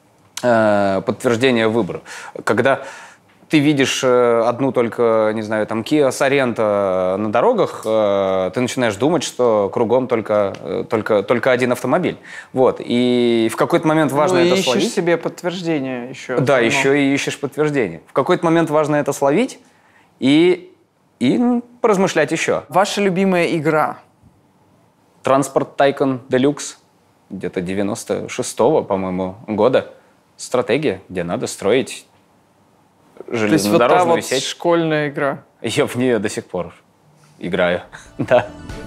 [SPEAKER 1] выбора. Когда ты видишь одну только, не знаю, Kia Sorento на дорогах, ты начинаешь думать, что кругом только один автомобиль. И в какой-то момент важно это словить.
[SPEAKER 3] Ищешь себе подтверждение еще.
[SPEAKER 1] Да, еще и ищешь подтверждение. В какой-то момент важно это словить и поразмышлять еще.
[SPEAKER 3] Ваша любимая игра?
[SPEAKER 1] Транспорт Tycoon Deluxe, где-то 96-го, по-моему, года. Стратегия, где надо строить
[SPEAKER 3] То есть вот та
[SPEAKER 1] железнодорожную
[SPEAKER 3] вот
[SPEAKER 1] сеть.
[SPEAKER 3] школьная игра.
[SPEAKER 1] Я в нее до сих пор играю, да.